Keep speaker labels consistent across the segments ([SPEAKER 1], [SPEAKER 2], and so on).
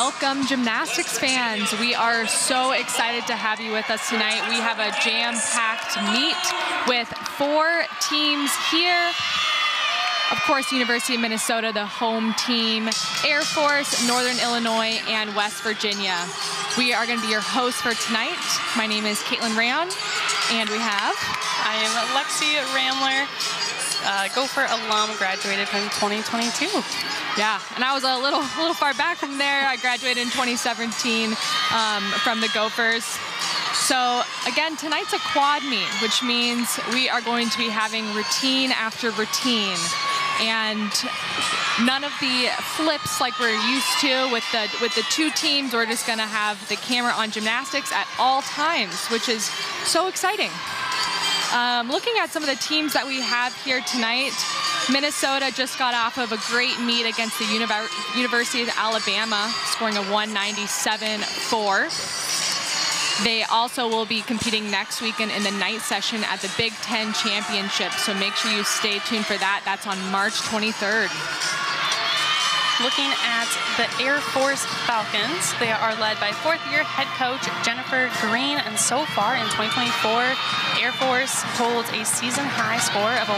[SPEAKER 1] Welcome, gymnastics fans. We are so excited to have you with us tonight. We have a jam-packed meet with 4 teams here. Of course, University of Minnesota, the home team, Air Force, Northern Illinois, and West Virginia. We are going to be your hosts for tonight. My name is Caitlin Rayon, and we have...
[SPEAKER 2] I am Lexi Ramler, Gopher alum, graduated from 2022.
[SPEAKER 1] Yeah, and I was a little far back from there. I graduated in 2017 from the Gophers. So again, tonight's a quad meet, which means we are going to be having routine after routine. And none of the flips like we're used to with the 2 teams. We're just going to have the camera on gymnastics at all times, which is so exciting. Looking at some of the teams that we have here tonight, Minnesota just got off of a great meet against the University of Alabama, scoring a 197-4. They also will be competing next weekend in the night session at the Big Ten Championship, so make sure you stay tuned for that. That's on March 23rd.
[SPEAKER 2] Looking at the Air Force Falcons, they are led by 4th-year head coach Jennifer Green, and so far in 2024, Air Force holds a season-high score of a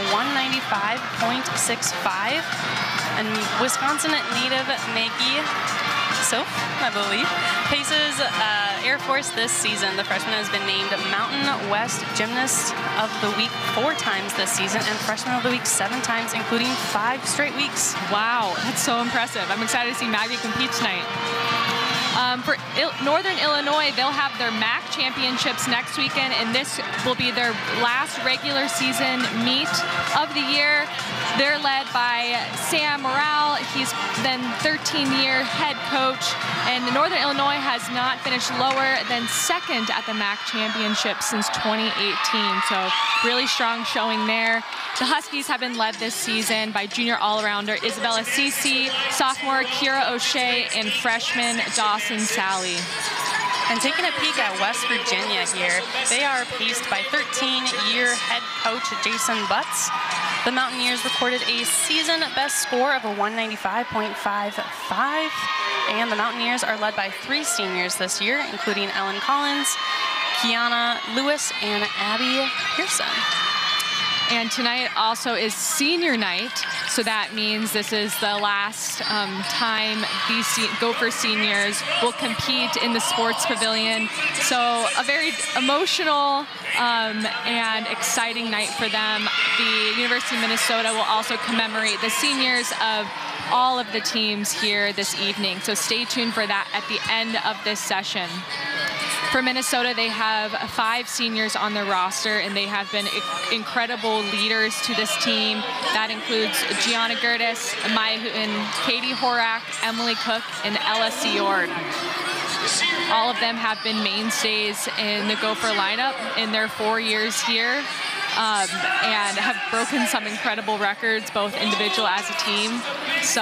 [SPEAKER 2] 195.65, and Wisconsin native Maggie Soph, I believe, paces Air Force this season. The freshman has been named Mountain West Gymnast of the Week 4 times this season and Freshman of the Week 7 times, including 5 straight weeks.
[SPEAKER 1] Wow, that's so impressive. I'm excited to see Maggie compete tonight. For Northern Illinois, they'll have their MAC championships next weekend, and this will be their last regular season meet of the year. They're led by Sam Morrell. He's been 13-year head coach, and Northern Illinois has not finished lower than 2nd at the MAC championship since 2018, so really strong showing there. The Huskies have been led this season by junior all-arounder Isabella Cece, sophomore Kira O'Shea, and freshman Dawson Sally.
[SPEAKER 2] And taking a peek at West Virginia here, they are paced by 13-year head coach Jason Butts. The Mountaineers recorded a season best score of a 195.55, and the Mountaineers are led by 3 seniors this year, including Ellen Collins, Kiana Lewis, and Abby Pearson.
[SPEAKER 1] And tonight also is senior night, so that means this is the last time these Gopher seniors will compete in the sports pavilion. So a very emotional and exciting night for them. The University of Minnesota will also commemorate the seniors of all of the teams here this evening. So stay tuned for that at the end of this session. For Minnesota, they have 5 seniors on their roster, and they have been incredible leaders to this team. That includes Gianna Gertis, Maya Hooten, Katie Horak, Emily Cook, and Ella Seord. All of them have been mainstays in the Gopher lineup in their 4 years here, and have broken some incredible records, both individual as a team. So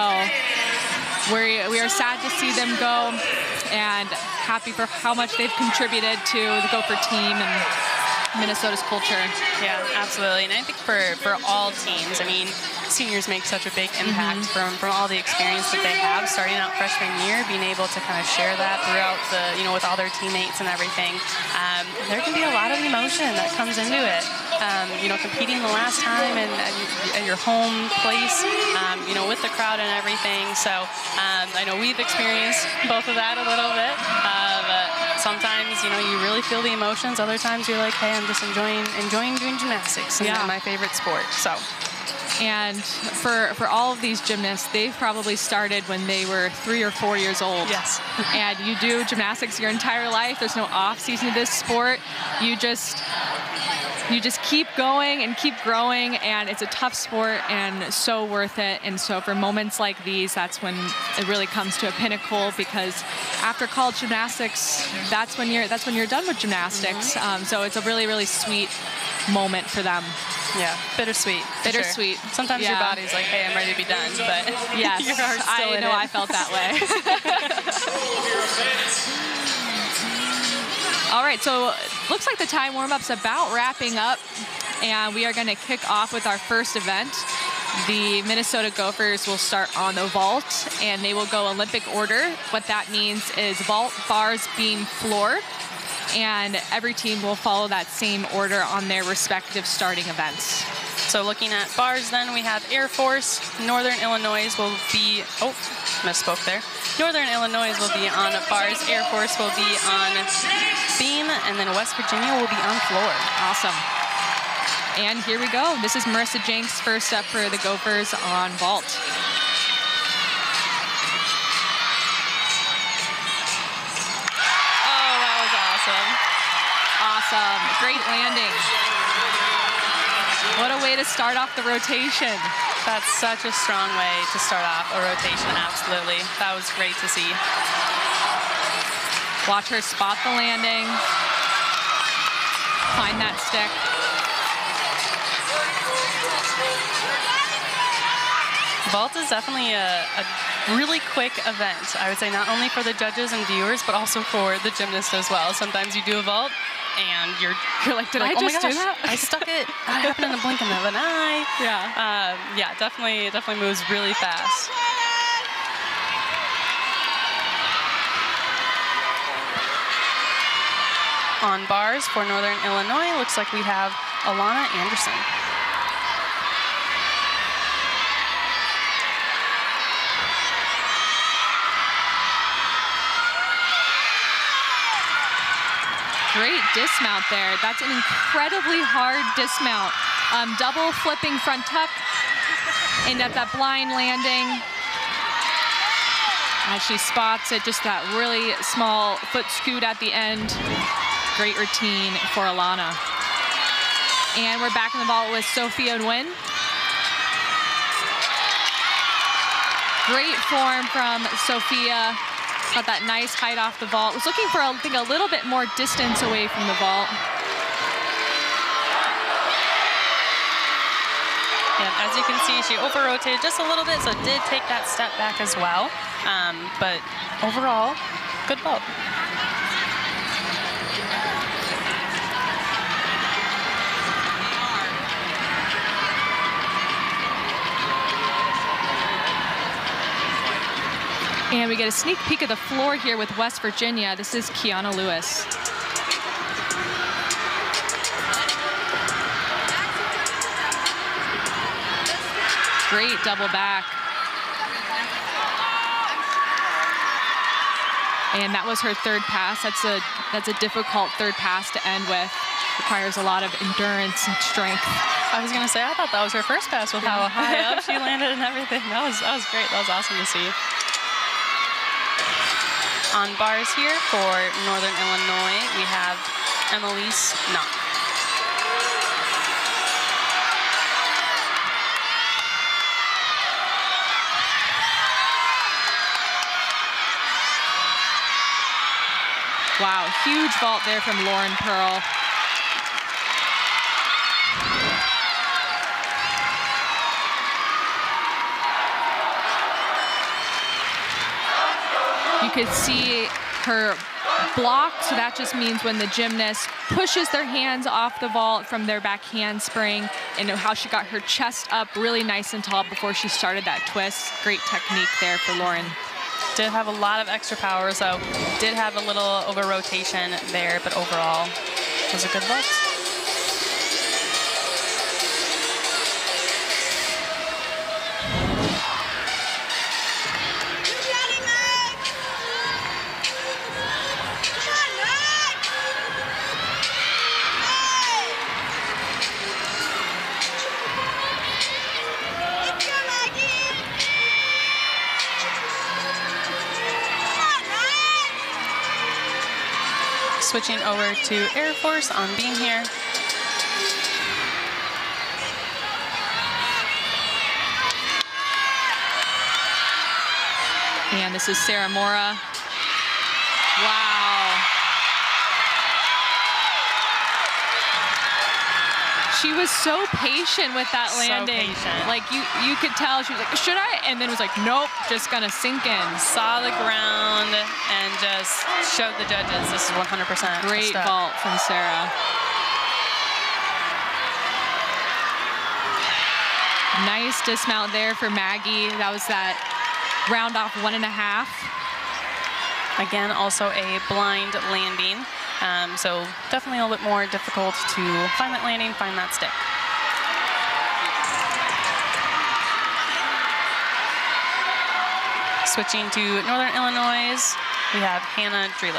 [SPEAKER 1] we are sad to see them go, and happy for how much they've contributed to the Gopher team and Minnesota's culture.
[SPEAKER 2] Yeah, absolutely. And I think for all teams, I mean, seniors make such a big impact from all the experience that they have starting out freshman year, being able to kind of share that throughout the, with all their teammates and everything. There can be a lot of emotion that comes into it. Competing the last time and at your home place, with the crowd and everything. So I know we've experienced both of that a little bit. But sometimes, you really feel the emotions. Other times you're like, hey, I'm just enjoying doing gymnastics, and my favorite sport. So.
[SPEAKER 1] And for all of these gymnasts, they've probably started when they were 3 or 4 years old.
[SPEAKER 2] Yes.
[SPEAKER 1] And you do gymnastics your entire life. There's no off season to this sport. You just keep going and keep growing, and it's a tough sport and so worth it. And so for moments like these, that's when it really comes to a pinnacle, because after college gymnastics, that's when you're done with gymnastics. So it's a really, really sweet moment for them.
[SPEAKER 2] Yeah, bittersweet.
[SPEAKER 1] Bittersweet.
[SPEAKER 2] Sure. Sometimes your body's like, hey, I'm ready to be done, but
[SPEAKER 1] yes,
[SPEAKER 2] your heart's still in it.
[SPEAKER 1] I felt that way. All right, so looks like the time warm-up's about wrapping up, and we are going to kick off with our first event. The Minnesota Gophers will start on the vault, and they will go Olympic order. What that means is vault, bars, beam, floor, and every team will follow that same order on their respective starting events.
[SPEAKER 2] So looking at bars then, we have Air Force. Northern Illinois will be, oh, misspoke there. Northern Illinois will be on bars. Air Force will be on beam, and then West Virginia will be on floor.
[SPEAKER 1] Awesome. And here we go. This is Marissa Jenks first up for the Gophers on vault.
[SPEAKER 2] Oh, that was awesome.
[SPEAKER 1] Awesome. Great landing. What a way to start off the rotation.
[SPEAKER 2] That's such a strong way to start off a rotation, absolutely. That was great to see.
[SPEAKER 1] Watch her spot the landing. Find that stick.
[SPEAKER 2] Vault is definitely a really quick event, I would say, not only for the judges and viewers, but also for the gymnast as well. Sometimes you do a vault, and you're like,
[SPEAKER 1] did I just do that?
[SPEAKER 2] I stuck it. That happened in the blink of an eye.
[SPEAKER 1] Yeah.
[SPEAKER 2] Yeah, definitely moves really fast. On bars for Northern Illinois, looks like we have Alana Anderson.
[SPEAKER 1] Great dismount there. That's an incredibly hard dismount. Double flipping front tuck, and at that blind landing. As she spots it, just that really small foot scoot at the end. Great routine for Alana. And we're back in the vault with Sophia Nguyen. Great form from Sophia. Got that nice height off the vault. Was looking for, I think, a little bit more distance away from the vault.
[SPEAKER 2] Yeah, as you can see, she over-rotated just a little bit, so did take that step back as well. But overall, good vault.
[SPEAKER 1] And we get a sneak peek of the floor here with West Virginia. This is Kiana Lewis. Great double back. And that was her third pass. That's a difficult third pass to end with. Requires a lot of endurance and strength.
[SPEAKER 2] I was gonna say, I thought that was her first pass with how high up she landed and everything. That was great. That was awesome to see. On bars here for Northern Illinois, we have Emelise Knock.
[SPEAKER 1] Wow, huge vault there from Lauren Pearl. You could see her block, so that just means when the gymnast pushes their hands off the vault from their back handspring, and how she got her chest up really nice and tall before she started that twist. Great technique there for Lauren.
[SPEAKER 2] Did have a lot of extra power, so did have a little over rotation there, but overall was a good vault. Switching over to Air Force on beam here.
[SPEAKER 1] And this is Sarah Mora. Wow. She was so patient with that landing.
[SPEAKER 2] So patient.
[SPEAKER 1] Like you could tell she was like, should I? And then was like, nope, just gonna sink in.
[SPEAKER 2] Saw the ground and just showed the judges this is 100%.
[SPEAKER 1] Great vault from Sarah. Nice dismount there for Maggie. That was that round off 1.5.
[SPEAKER 2] Again, also a blind landing. So definitely a little bit more difficult to find that landing, find that stick. Switching to Northern Illinois, we have Hannah Drelick.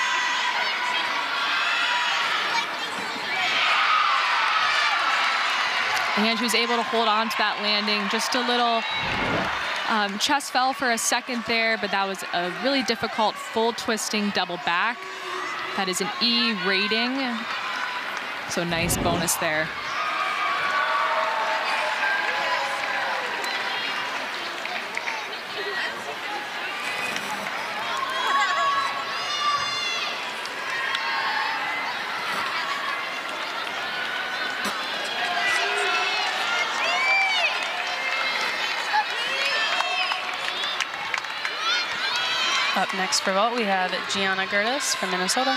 [SPEAKER 1] And she was able to hold on to that landing. Just a little chest fell for a second there, but that was a really difficult full twisting double back. That is an E rating, so nice bonus there.
[SPEAKER 2] Up next for vault, we have Gianna Gertis from Minnesota.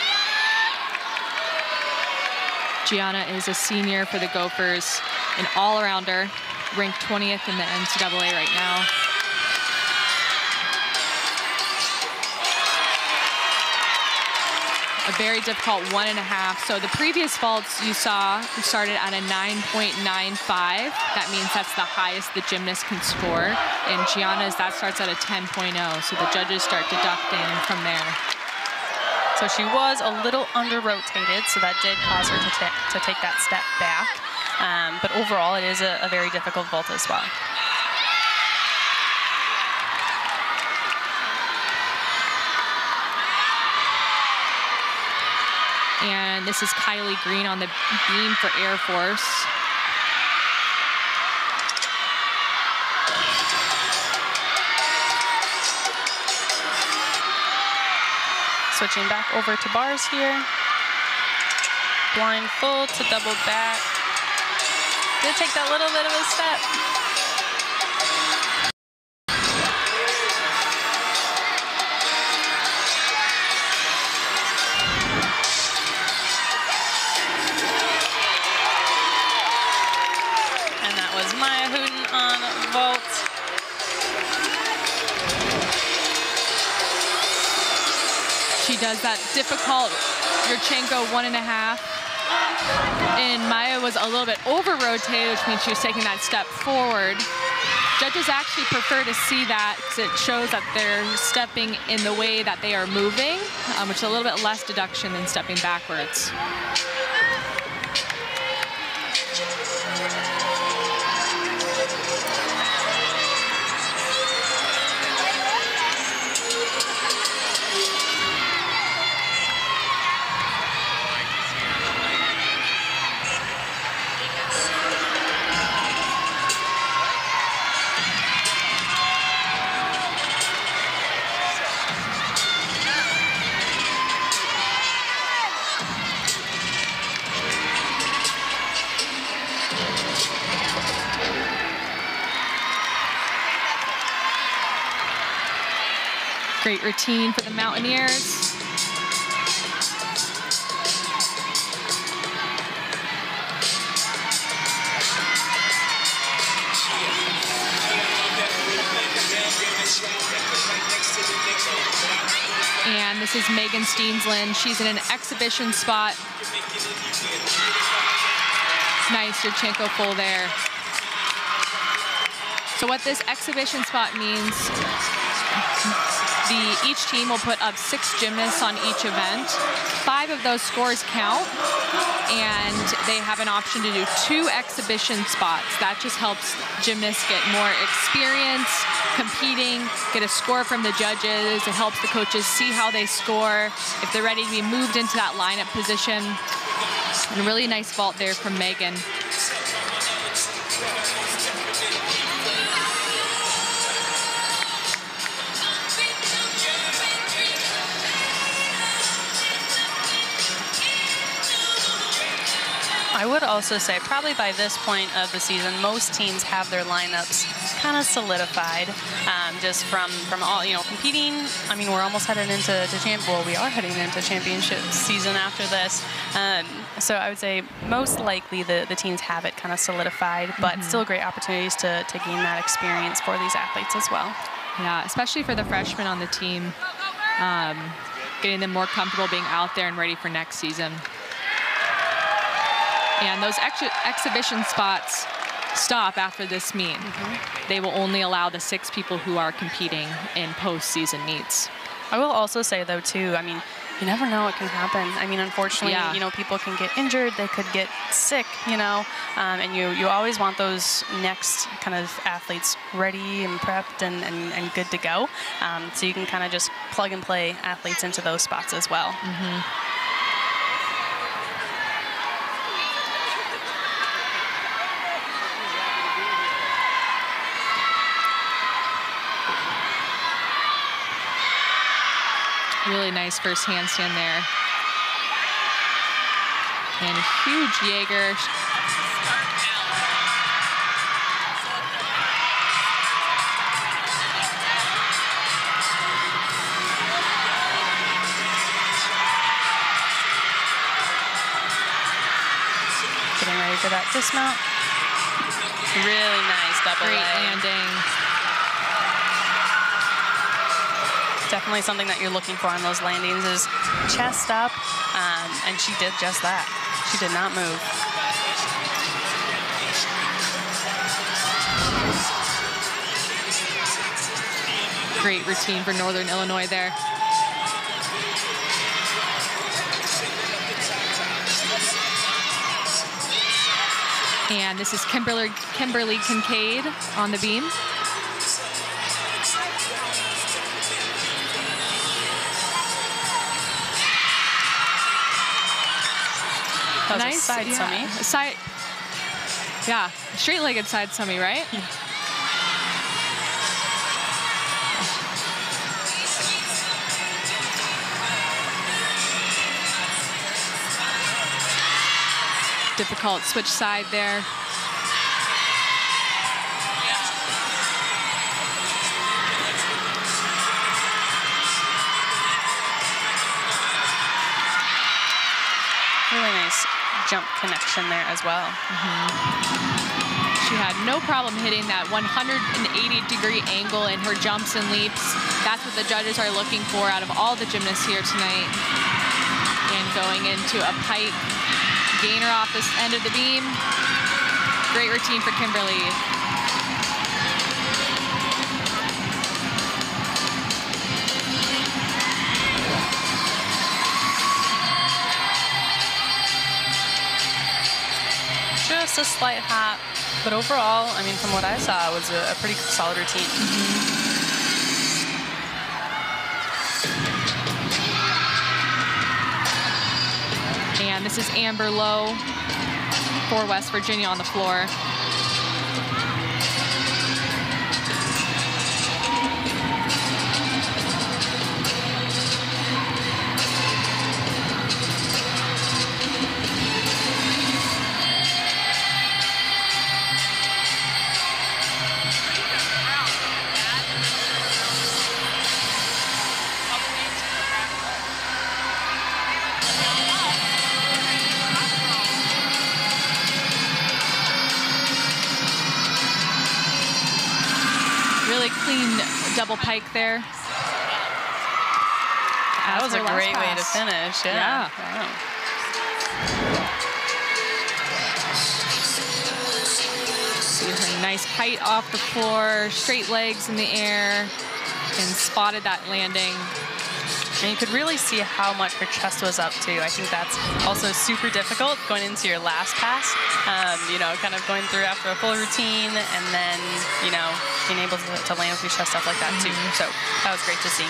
[SPEAKER 1] Gianna is a senior for the Gophers, an all-arounder, ranked 20th in the NCAA right now. A very difficult 1.5. So the previous vaults you saw started at a 9.95. That means that's the highest the gymnast can score. And Gianna's, that starts at a 10.0. So the judges start deducting from there.
[SPEAKER 2] So she was a little under-rotated, so that did cause her to take that step back. But overall, it is a very difficult vault as well.
[SPEAKER 1] And this is Kylie Green on the beam for Air Force.
[SPEAKER 2] Switching back over to bars here. Blind full to double back. Gonna take that little bit of a step. And that was Maya Hooten on vault.
[SPEAKER 1] She does that difficult Yurchenko 1.5. And Maya was a little bit over-rotated, which means she was taking that step forward. Judges actually prefer to see that because it shows that they're stepping in the way that they are moving, which is a little bit less deduction than stepping backwards. Great routine for the Mountaineers. And this is Megan Steensland. She's in an exhibition spot. Nice Yurchenko full there. So what this exhibition spot means, each team will put up 6 gymnasts on each event. 5 of those scores count, and they have an option to do 2 exhibition spots. That just helps gymnasts get more experience competing, get a score from the judges. It helps the coaches see how they score, if they're ready to be moved into that lineup position. And a really nice vault there from Megan.
[SPEAKER 2] I would also say probably by this point of the season, most teams have their lineups kind of solidified, just from all, competing. I mean, we're almost headed into we are heading into championship season after this. So I would say most likely the teens have it kind of solidified, but still great opportunities to gain that experience for these athletes as well.
[SPEAKER 1] Yeah, especially for the freshmen on the team, getting them more comfortable being out there and ready for next season. And those exhibition spots stop after this meet. They will only allow the 6 people who are competing in postseason meets.
[SPEAKER 2] I will also say, though, too, I mean, you never know what can happen. I mean, unfortunately, people can get injured, they could get sick, and you always want those next kind of athletes ready and prepped and good to go. So you can kind of just plug and play athletes into those spots as well.
[SPEAKER 1] Really nice first handstand there. And a huge Jaeger.
[SPEAKER 2] Getting ready for that dismount. Really nice double
[SPEAKER 1] Great
[SPEAKER 2] leg.
[SPEAKER 1] landing.
[SPEAKER 2] Definitely something that you're looking for on those landings is chest up, and she did just that. She did not move.
[SPEAKER 1] Great routine for Northern Illinois there. And this is Kimberly Kincaid on the beam.
[SPEAKER 2] That was nice side summy.
[SPEAKER 1] Straight-legged side summy, right?
[SPEAKER 2] Yeah.
[SPEAKER 1] Difficult switch side there.
[SPEAKER 2] Really nice jump connection there as well.
[SPEAKER 1] She had no problem hitting that 180-degree angle in her jumps and leaps. That's what the judges are looking for out of all the gymnasts here tonight. And going into a pike gainer off this end of the beam. Great routine for Kimberly.
[SPEAKER 2] Just a slight hop, but overall, I mean, from what I saw, it was a pretty solid routine.
[SPEAKER 1] And this is Amber Lowe for West Virginia on the floor. Really clean double pike there.
[SPEAKER 2] That was a great way to finish. Yeah. Wow.
[SPEAKER 1] See her nice height off the floor, straight legs in the air, and spotted that landing.
[SPEAKER 2] And you could really see how much her chest was up too. I think that's also super difficult going into your last pass. Kind of going through after a full routine and then, being able to land with your chest up like that too. So that was great to see.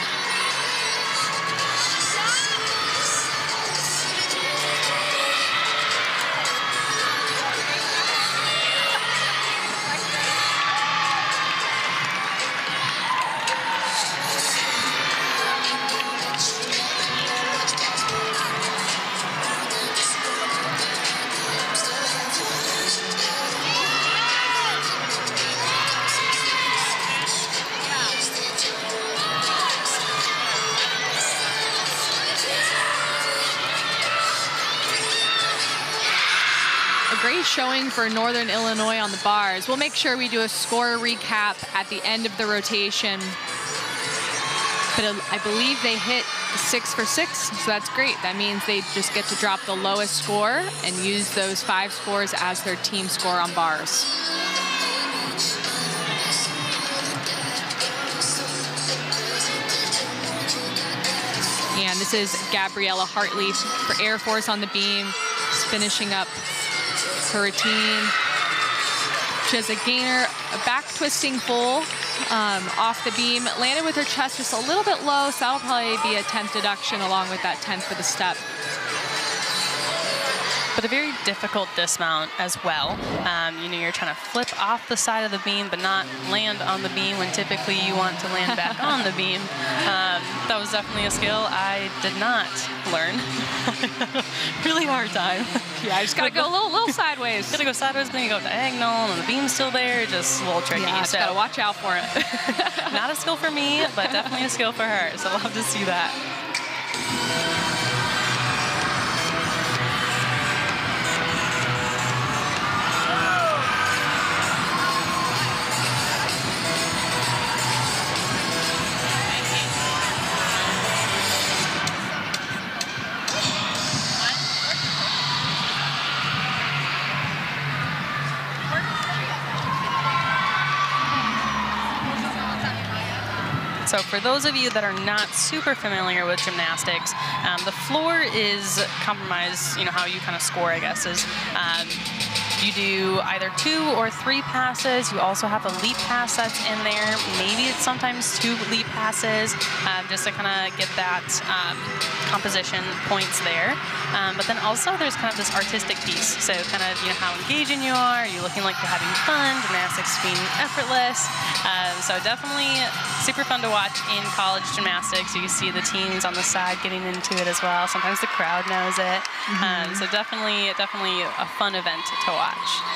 [SPEAKER 1] great showing for Northern Illinois on the bars. We'll make sure we do a score recap at the end of the rotation. But I believe they hit 6 for 6, so that's great. That means they just get to drop the lowest score and use those 5 scores as their team score on bars. And this is Gabriella Hartley for Air Force on the beam, just finishing up her routine. She has a gainer, a back twisting full off the beam, landed with her chest just a little bit low, so that'll probably be a 10th deduction along with that 10th for the step.
[SPEAKER 2] But a very difficult dismount as well. You know, you're trying to flip off the side of the beam, but not land on the beam when typically you want to land back on the beam. That was definitely a skill I did not learn. Really hard time.
[SPEAKER 1] Yeah, I just gotta go a little sideways.
[SPEAKER 2] Gotta go sideways, then you go diagonal, and the beam's still there. Just a little tricky.
[SPEAKER 1] Yeah, just gotta watch out for it.
[SPEAKER 2] Not a skill for me, but definitely a skill for her. So love to see that. So for those of you that are not super familiar with gymnastics, the floor is compromised, you know, how you kind of score, I guess, is you do either 2 or 3 passes. You also have a leap pass that's in there. Maybe it's sometimes 2 leap passes, just to kind of get that composition points there. But then also there's kind of this artistic piece. So kind of, you know, how engaging you are you looking like you're having fun, gymnastics being effortless. So definitely super fun to watch in college gymnastics. You see the teams on the side getting into it as well. Sometimes the crowd knows it. So definitely a fun event to watch.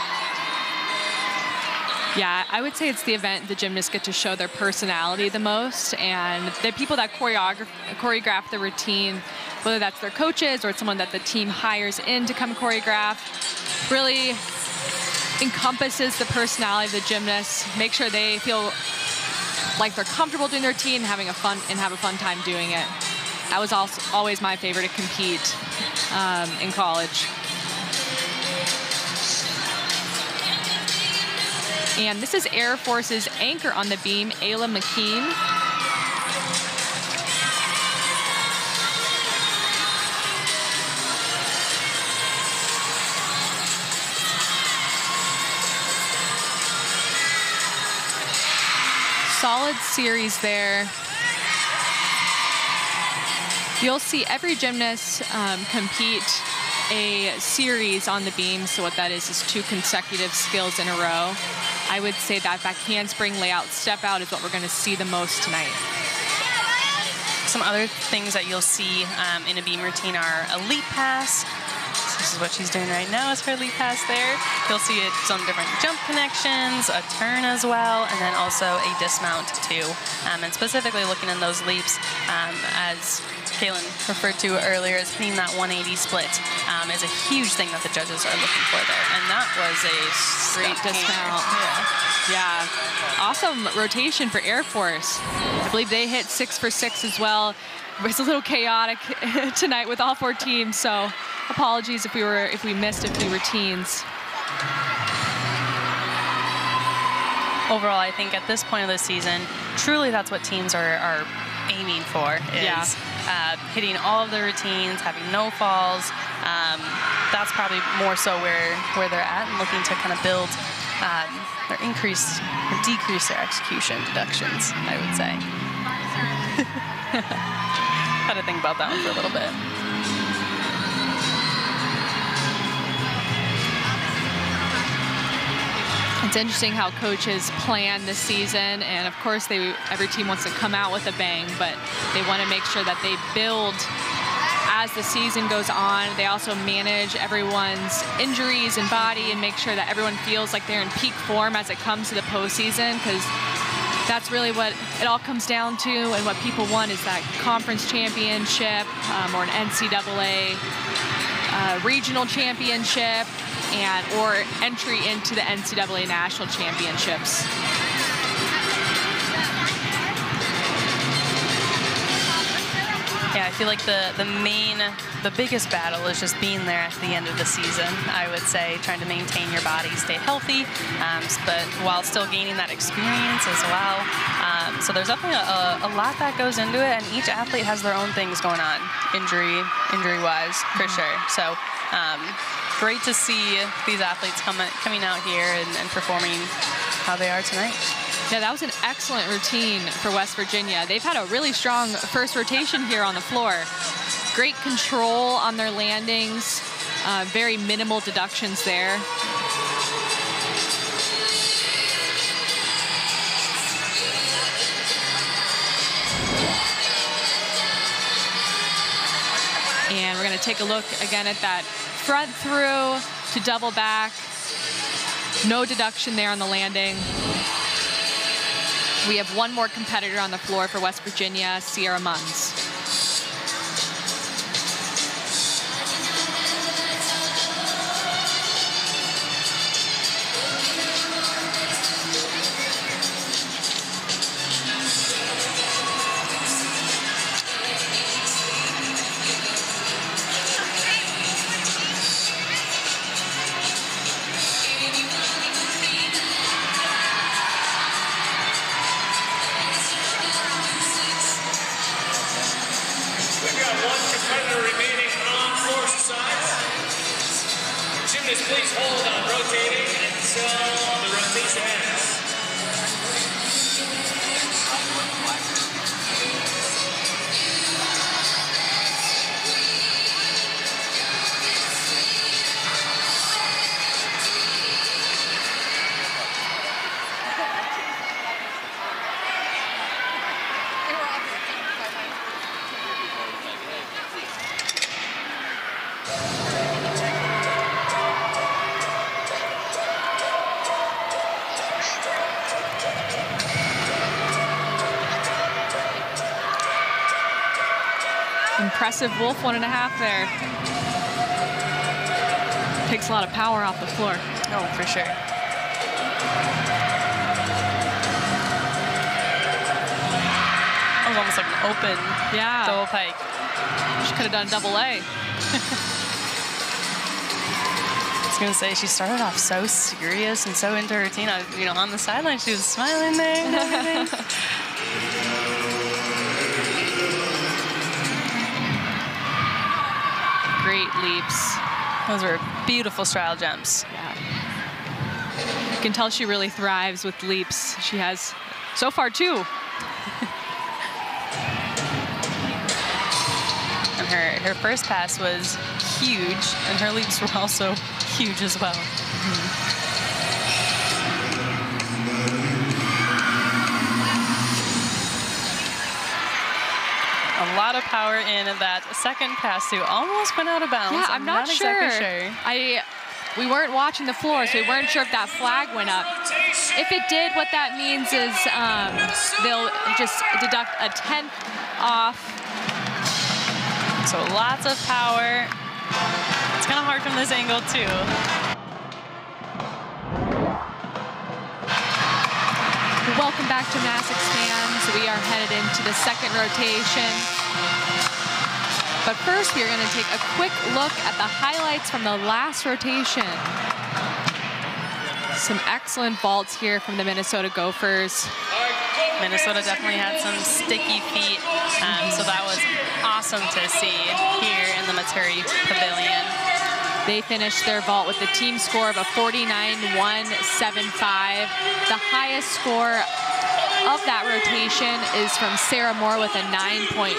[SPEAKER 1] Yeah, I would say it's the event the gymnasts get to show their personality the most, and the people that choreograph the routine, whether that's their coaches or it's someone that the team hires in to come choreograph, really encompasses the personality of the gymnasts, make sure they feel like they're comfortable doing their routine, have a fun time doing it. That was also always my favorite to compete in college. And this is Air Force's anchor on the beam, Ayla McKean. Solid series there. You'll see every gymnast compete a series on the beam. So what that is 2 consecutive skills in a row. I would say that back handspring, layout, step out is what we're going to see the most tonight.
[SPEAKER 2] Some other things that you'll see in a beam routine are a leap pass. This is what she's doing right now, is her leap pass there. You'll see some different jump connections, a turn as well, and then also a dismount too. And specifically looking in those leaps, as Kaylin referred to earlier, as hitting that 180 split is a huge thing that the judges are looking for there. And that was a
[SPEAKER 1] great dismount. Yeah. Awesome rotation for Air Force. I believe they hit 6 for 6 as well. It was a little chaotic tonight with all 4 teams, so apologies if we missed a few routines.
[SPEAKER 2] Overall, I think at this point of the season, truly that's what teams are aiming for, is hitting all of their routines, having no falls. That's probably more so where they're at, and looking to kind of build or increase or decrease their execution deductions, I would say. Had to think about that one for a little bit.
[SPEAKER 1] It's interesting how coaches plan the season, and of course every team wants to come out with a bang, but they want to make sure that they build as the season goes on. They also manage everyone's injuries and body and make sure that everyone feels like they're in peak form as it comes to the postseason, because that's really what it all comes down to, and what people want is that conference championship or an NCAA regional championship. or entry into the NCAA National Championships.
[SPEAKER 2] Yeah, I feel like the biggest battle is just being there at the end of the season. I would say trying to maintain your body, stay healthy, but while still gaining that experience as well. So there's definitely a lot that goes into it, and each athlete has their own things going on, injury-wise, for sure. So great to see these athletes coming out here and performing how they are tonight.
[SPEAKER 1] Yeah, that was an excellent routine for West Virginia. They've had a really strong first rotation here on the floor. Great control on their landings, very minimal deductions there. And we're going to take a look again at that front through to double back. No deduction there on the landing. We have one more competitor on the floor for West Virginia, Sierra Munns.
[SPEAKER 3] Please hold on rotating until the rotation ends.
[SPEAKER 1] Impressive Wolf 1.5 there. Takes a lot of power off the floor.
[SPEAKER 2] Oh, for sure. That was almost like an open double pike.
[SPEAKER 1] She could have done double A.
[SPEAKER 2] I was gonna say, she started off so serious and so into her routine. You know, on the sideline, she was smiling there and everything.
[SPEAKER 1] Great leaps.
[SPEAKER 2] Those were beautiful straddle jumps.
[SPEAKER 1] Yeah. You can tell she really thrives with leaps. She has so far 2.
[SPEAKER 2] And her first pass was huge, and her leaps were also huge as well. A lot of power in that second pass, too. Almost went out of bounds.
[SPEAKER 1] Yeah, I'm not sure.
[SPEAKER 2] Exactly sure.
[SPEAKER 1] We weren't watching the floor, so we weren't sure if that flag went up. If it did, what that means is they'll just deduct a 10th off.
[SPEAKER 2] So lots of power. It's kind of hard from this angle, too.
[SPEAKER 1] Welcome back, gymnastics fans. We are headed into the second rotation. But first, we are going to take a quick look at the highlights from the last rotation. Some excellent vaults here from the Minnesota Gophers.
[SPEAKER 2] Minnesota definitely had some sticky feet, so that was awesome to see here in the Maturi Pavilion.
[SPEAKER 1] They finished their vault with a team score of a 49.175. The highest score of that rotation is from Sarah Moore with a 9.9.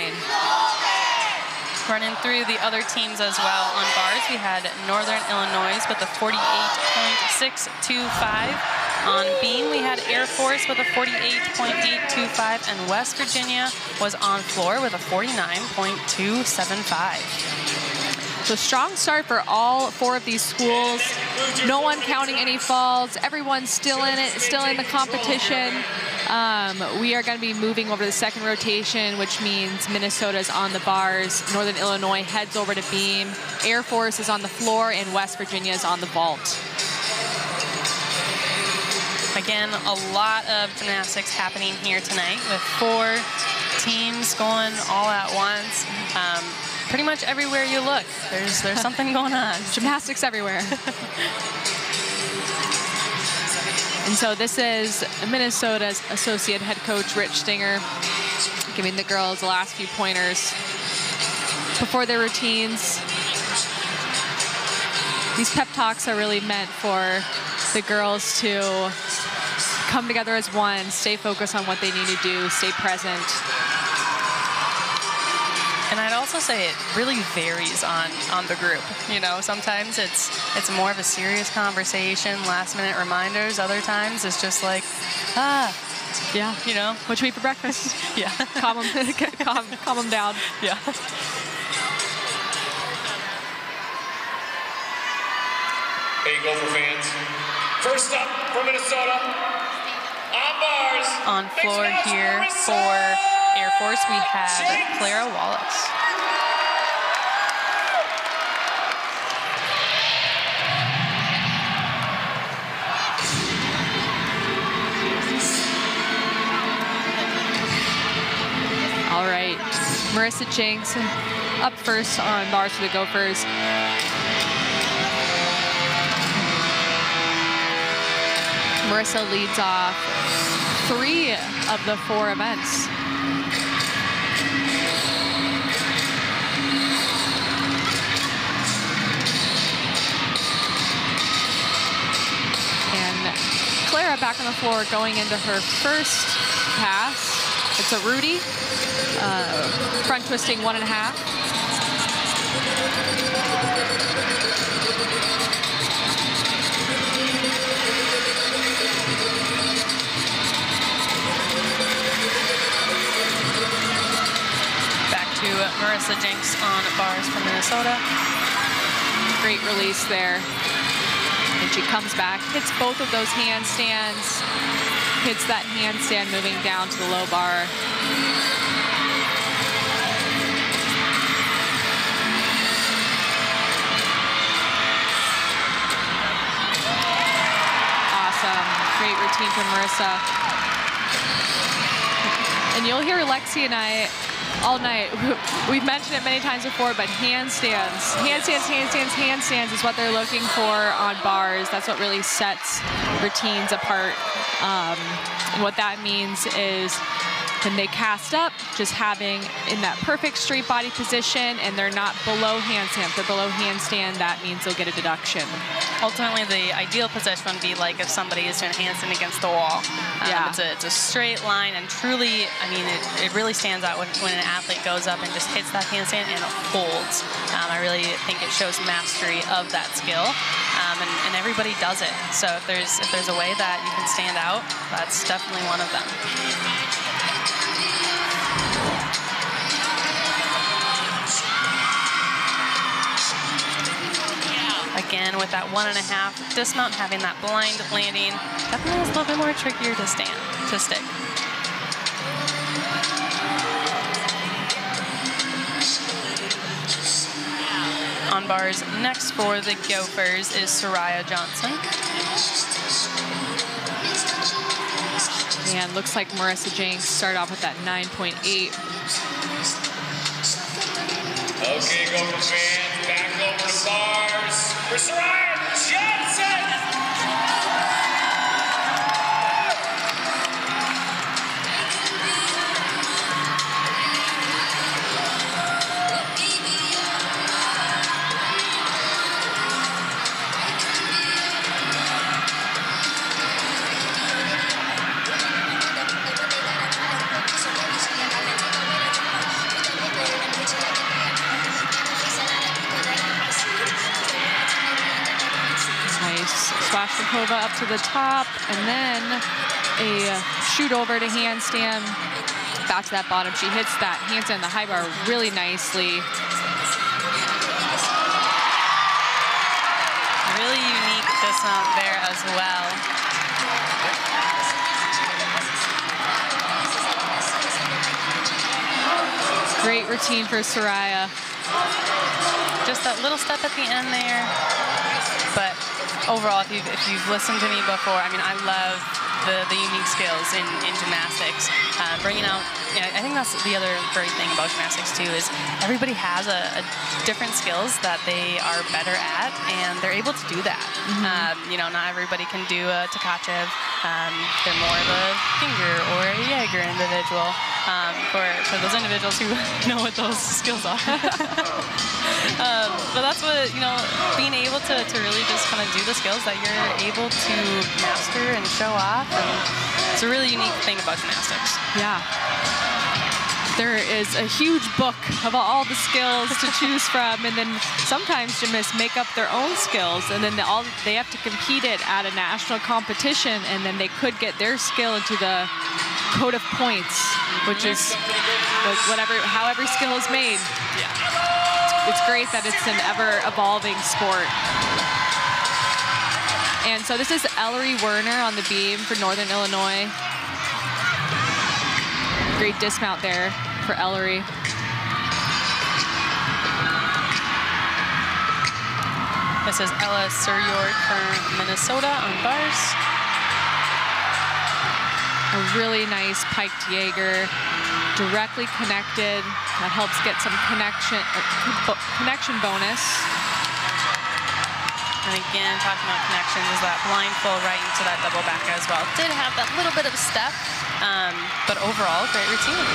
[SPEAKER 2] Running through the other teams as well on bars, we had Northern Illinois with a 48.625. On beam, we had Air Force with a 48.825, and West Virginia was on floor with a 49.275.
[SPEAKER 1] So strong start for all 4 of these schools. No one counting any falls. Everyone's still in it, still in the competition. We are going to be moving over to the second rotation, which means Minnesota's on the bars, Northern Illinois heads over to beam, Air Force is on the floor, and West Virginia is on the vault.
[SPEAKER 2] Again, a lot of gymnastics happening here tonight with 4 teams going all at once. Pretty much everywhere you look, there's something going on.
[SPEAKER 1] Gymnastics everywhere. And so this is Minnesota's associate head coach, Rich Stinger, giving the girls the last few pointers before their routines. These pep talks are really meant for the girls to come together as one, stay focused on what they need to do, stay present.
[SPEAKER 2] And I'd also say it really varies on the group. You know, sometimes it's more of a serious conversation, last minute reminders. Other times it's just like,
[SPEAKER 1] yeah,
[SPEAKER 2] you know,
[SPEAKER 1] what should we eat for breakfast?
[SPEAKER 2] Yeah,
[SPEAKER 1] calm them down.
[SPEAKER 2] Yeah.
[SPEAKER 3] Hey, Gopher fans. First up from Minnesota, on bars.
[SPEAKER 2] On floor here for Air Force, we have Clara Wallace.
[SPEAKER 1] All right, Marissa Jenks up first on bars for the Gophers. Marissa leads off 3 of the 4 events. And Clara back on the floor going into her first pass. It's a Rudy, front twisting 1.5.
[SPEAKER 2] Marissa Jenks on bars from Minnesota.
[SPEAKER 1] Great release there. And she comes back, hits both of those handstands, hits that handstand moving down to the low bar. Awesome. Great routine from Marissa. And you'll hear Lexi and I all night. We've mentioned it many times before, but handstands is what they're looking for on bars. That's what really sets routines apart. And what that means is when they cast up, just having in that perfect straight body position, and they're not below handstand. If they're below handstand, that means they'll get a deduction.
[SPEAKER 2] Ultimately, the ideal position would be like if somebody is doing a handstand against the wall.
[SPEAKER 1] Yeah.
[SPEAKER 2] It's a straight line, and truly, I mean, it really stands out when an athlete goes up and just hits that handstand and holds. I really think it shows mastery of that skill, and everybody does it. So if there's a way that you can stand out, that's definitely one of them. Again, with that 1.5 dismount, having that blind landing, definitely is a little bit more trickier to stick. On bars next for the Gophers is Soraya Johnson.
[SPEAKER 1] And looks like Marissa Jenks started off with that 9.8.
[SPEAKER 3] Okay, Gopher fans, back over to bars for Soraya Johnson.
[SPEAKER 1] Swashnikova up to the top, and then a shoot over to handstand, back to that bottom. She hits that handstand, the high bar, really nicely.
[SPEAKER 2] Really unique dismount there as well.
[SPEAKER 1] Great routine for Soraya.
[SPEAKER 2] Just that little step at the end there. But overall, if you've listened to me before, I mean, I love the unique skills in gymnastics. Bringing out, I think that's the other great thing about gymnastics too, is everybody has a different skills that they are better at, and they're able to do that. You know, not everybody can do a Tkachev. They're more of a Finger or a Jaeger individual. For those individuals who know what those skills are. But that's what, you know, being able to really just kind of do the skills that you're able to master and show off. And it's a really unique thing about gymnastics.
[SPEAKER 1] Yeah. There is a huge book of all the skills to choose from, and then sometimes gymnasts make up their own skills, and then they have to compete it at a national competition, and then they could get their skill into the code of points, which is how every skill is made.
[SPEAKER 2] Yeah.
[SPEAKER 1] It's great that it's an ever-evolving sport. And so this is Ellery Werner on the beam for Northern Illinois. Great dismount there for Ellery.
[SPEAKER 2] This is Ella Suryork for Minnesota on bars.
[SPEAKER 1] A really nice piked Jaeger, directly connected. That helps get some connection bonus.
[SPEAKER 2] And again, talking about connections, is that blindfold right into that double back as well. Did have that little bit of a step, but overall, great routine.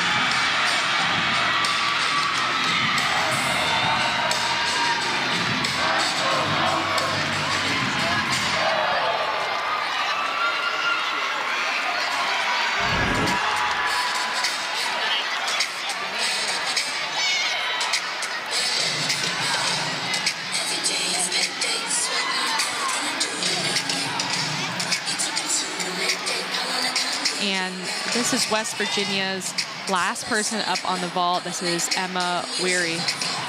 [SPEAKER 1] And this is West Virginia's last person up on the vault. This is Emma Weary.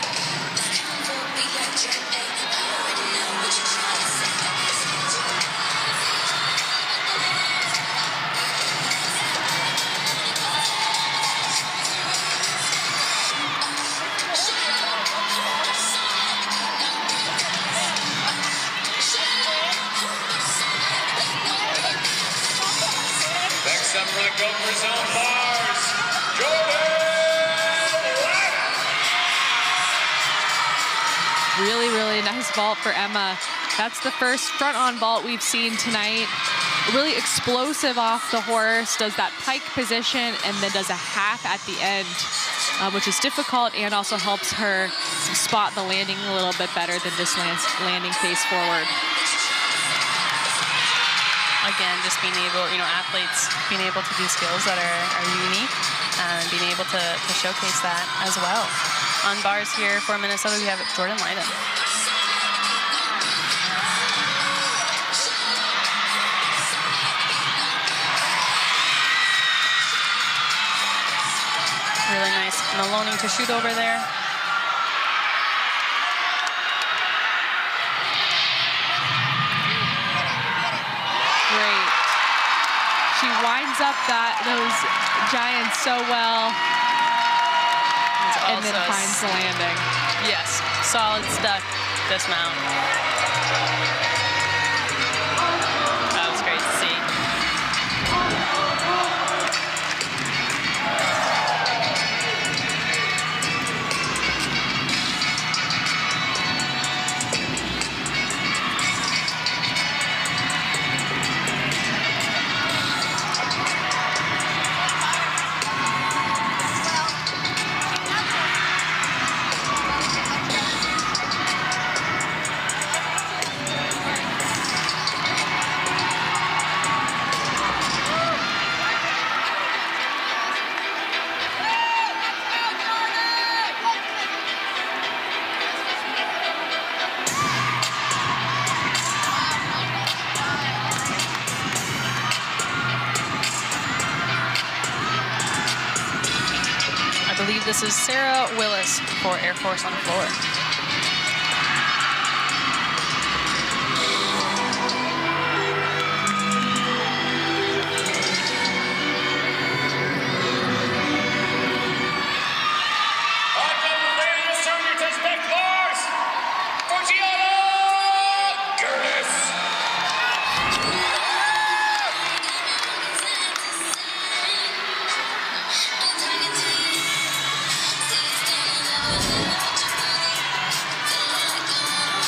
[SPEAKER 3] Next up for the Gophers on bars, Jordan White.
[SPEAKER 1] Really, really nice vault for Emma. That's the first front-on vault we've seen tonight. Really explosive off the horse, does that pike position, and then does a half at the end, which is difficult and also helps her spot the landing a little bit better than just landing face forward.
[SPEAKER 2] Again, just being able, you know, athletes being able to do skills that are unique and being able to showcase that as well. On bars here for Minnesota, we have Jordan Lyden. Really nice Maloney to shoot over there.
[SPEAKER 1] Great. She winds up those giants so well, and then finds the landing.
[SPEAKER 2] Yes, solid stuck dismount. That was great to see. This is Sarah Willis for Air Force on the floor.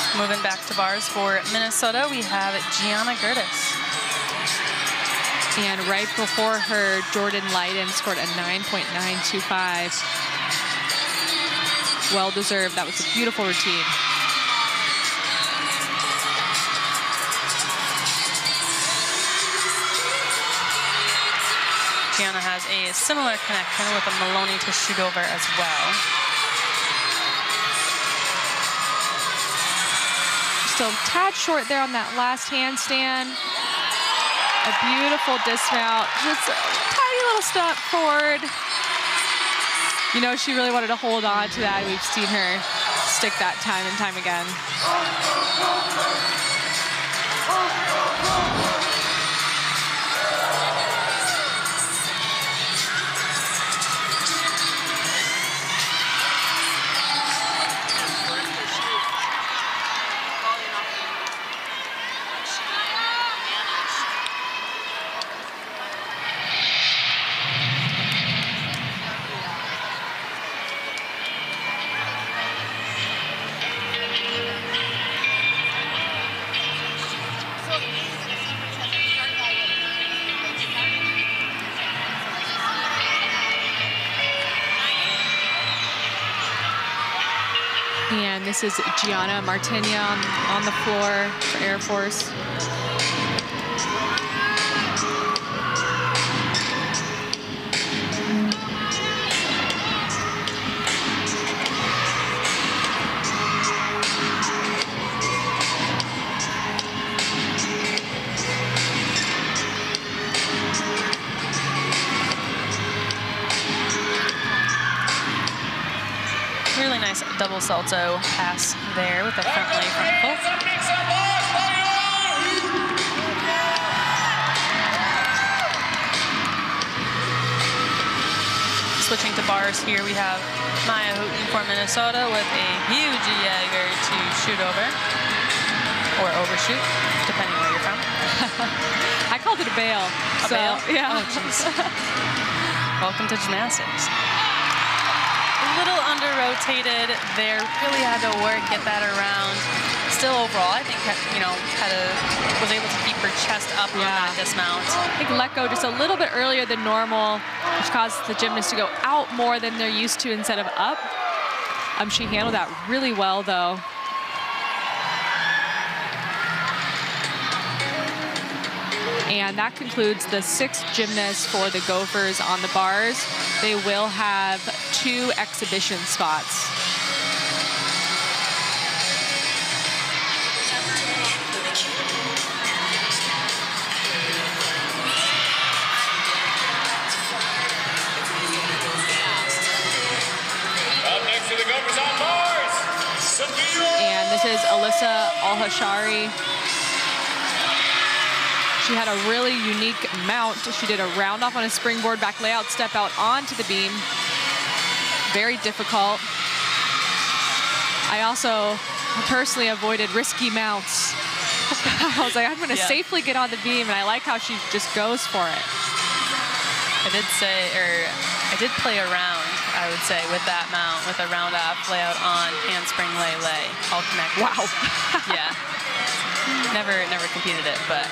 [SPEAKER 2] Moving back to bars for Minnesota, we have Gianna Gertis.
[SPEAKER 1] And right before her, Jordan Leiden scored a 9.925. Well deserved. That was a beautiful routine.
[SPEAKER 2] Gianna has a similar connection with a Maloney to shoot over as well.
[SPEAKER 1] Just a tad short there on that last handstand. A beautiful dismount, just a tiny little step forward. You know, she really wanted to hold on to that. We've seen her stick that time and time again. And this is Gianna Martigna on the floor for Air Force.
[SPEAKER 2] Really nice double salto pass there with the front lay front pull. Switching to bars here, we have Maya Houghton for Minnesota with a huge Jaeger to shoot over, or overshoot, depending where you're from.
[SPEAKER 1] I called it a bail.
[SPEAKER 2] A bail?
[SPEAKER 1] Yeah.
[SPEAKER 2] Oh, jeez. Welcome to gymnastics. A little under-rotated there, really had to work, get that around. Still overall, I think, you know, was able to keep her chest up on that dismount.
[SPEAKER 1] I think let go just a little bit earlier than normal, which causes the gymnast to go out more than they're used to instead of up. She handled that really well, though. And that concludes the 6 gymnasts for the Gophers on the bars. They will have 2 exhibition spots.
[SPEAKER 3] Up next to the Gophers on bars, Sophia.
[SPEAKER 1] And this is Alyssa Alhashari. She had a really unique mount. She did a round off on a springboard, back layout, step out onto the beam. Very difficult. I also personally avoided risky mounts. I was like, I'm gonna safely get on the beam, and I like how she just goes for it.
[SPEAKER 2] I did play around, I would say, with that mount, with a round off layout on, handspring lay, all connected.
[SPEAKER 1] Wow.
[SPEAKER 2] Yeah. Never competed it, but.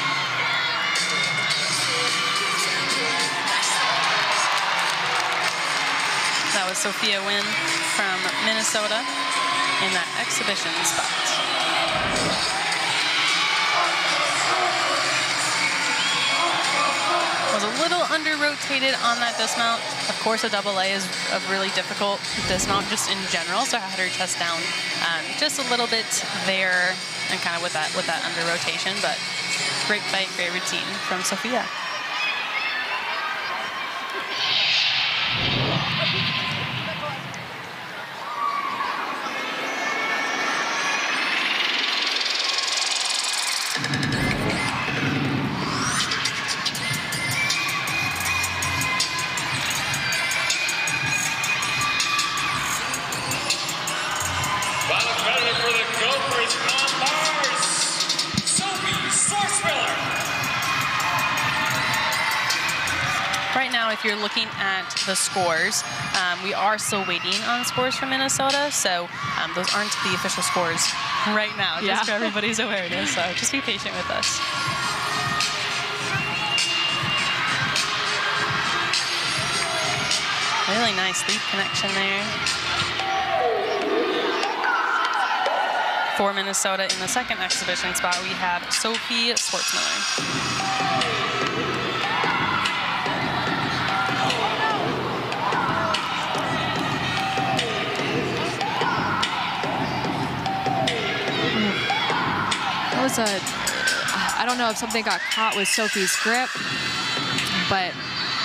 [SPEAKER 2] That was Sophia Wynn from Minnesota in that exhibition spot. Was a little under-rotated on that dismount. Of course, a double A is a really difficult dismount just in general, so I had her chest down just a little bit there and kind of with that under-rotation, but great fight, great routine from Sophia. if you're looking at the scores, we are still waiting on scores from Minnesota, so those aren't the official scores right now, just for everybody's awareness, so just be patient with us. Really nice lead connection there. For Minnesota in the second exhibition spot, we have Sophie Schwartzmiller.
[SPEAKER 1] That was I don't know if something got caught with Sophie's grip, but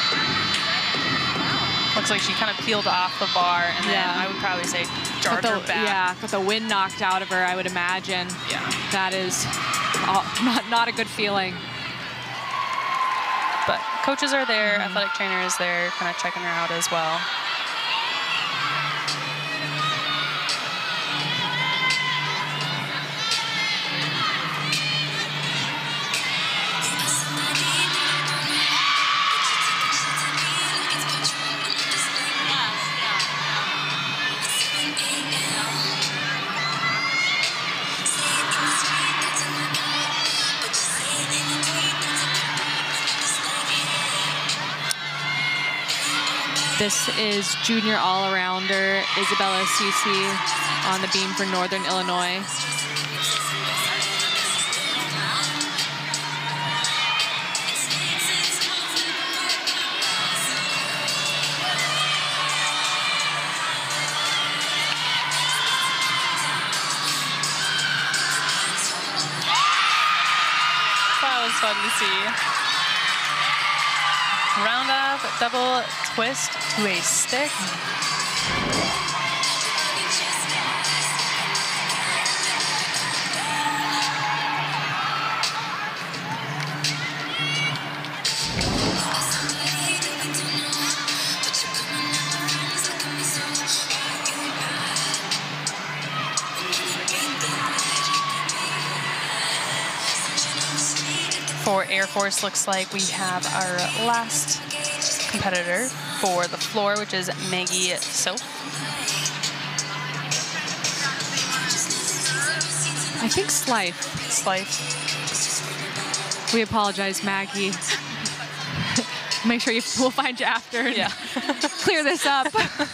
[SPEAKER 2] looks like she kind of peeled off the bar, and then I would probably say jarred her back.
[SPEAKER 1] Yeah, got the wind knocked out of her, I would imagine.
[SPEAKER 2] Yeah.
[SPEAKER 1] That is not a good feeling.
[SPEAKER 2] But coaches are there, athletic trainer is there, kind of checking her out as well.
[SPEAKER 1] This is junior all-arounder Isabella Cece on the beam for Northern Illinois.
[SPEAKER 2] That was fun to see. Round off, double twist to a stick. For Air Force, looks like we have our last competitor for the floor, which is Maggie Soap.
[SPEAKER 1] I think Slife. We apologize, Maggie. Make sure we'll find you after.
[SPEAKER 2] Yeah.
[SPEAKER 1] Clear this up.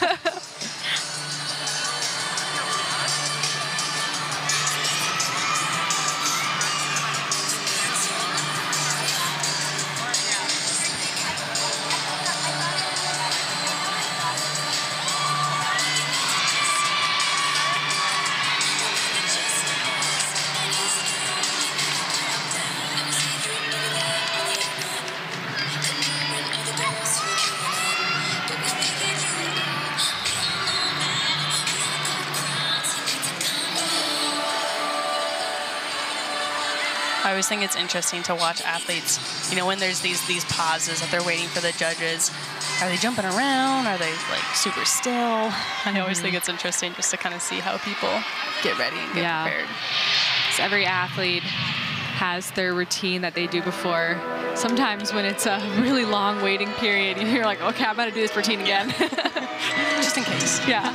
[SPEAKER 2] I always think it's interesting to watch athletes, you know, when there's these pauses that they're waiting for the judges. Are they jumping around? Are they like super still? I always think it's interesting just to kind of see how people get ready and get prepared.
[SPEAKER 1] So every athlete has their routine that they do before. Sometimes when it's a really long waiting period, you're like, okay, I'm gonna do this routine again.
[SPEAKER 2] Just in case.
[SPEAKER 1] Yeah.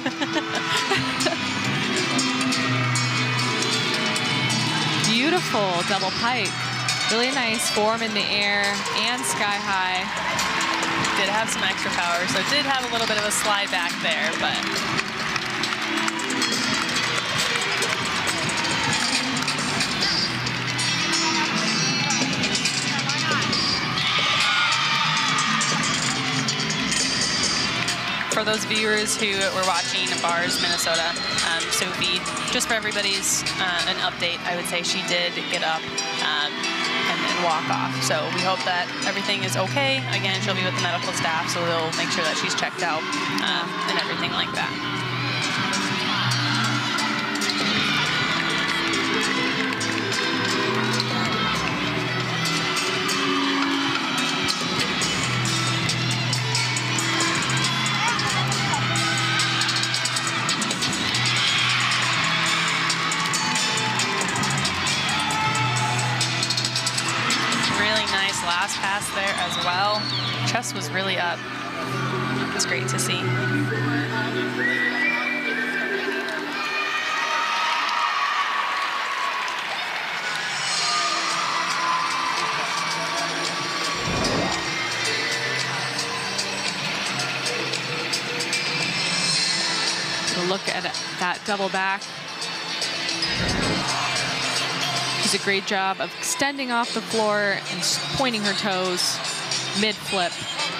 [SPEAKER 1] Beautiful double pike. Really nice form in the air and sky high.
[SPEAKER 2] Did have some extra power, so did have a little bit of a slide back there, but for those viewers who were watching Bars, Minnesota, Sophie, just for everybody's an update, I would say she did get up and then walk off. So we hope that everything is okay. Again, she'll be with the medical staff, so they'll make sure that she's checked out and everything like that. Last pass there as well. chest was really up. It's great to see.
[SPEAKER 1] Look at that double back. She's a great job of extending off the floor and pointing her toes mid-flip.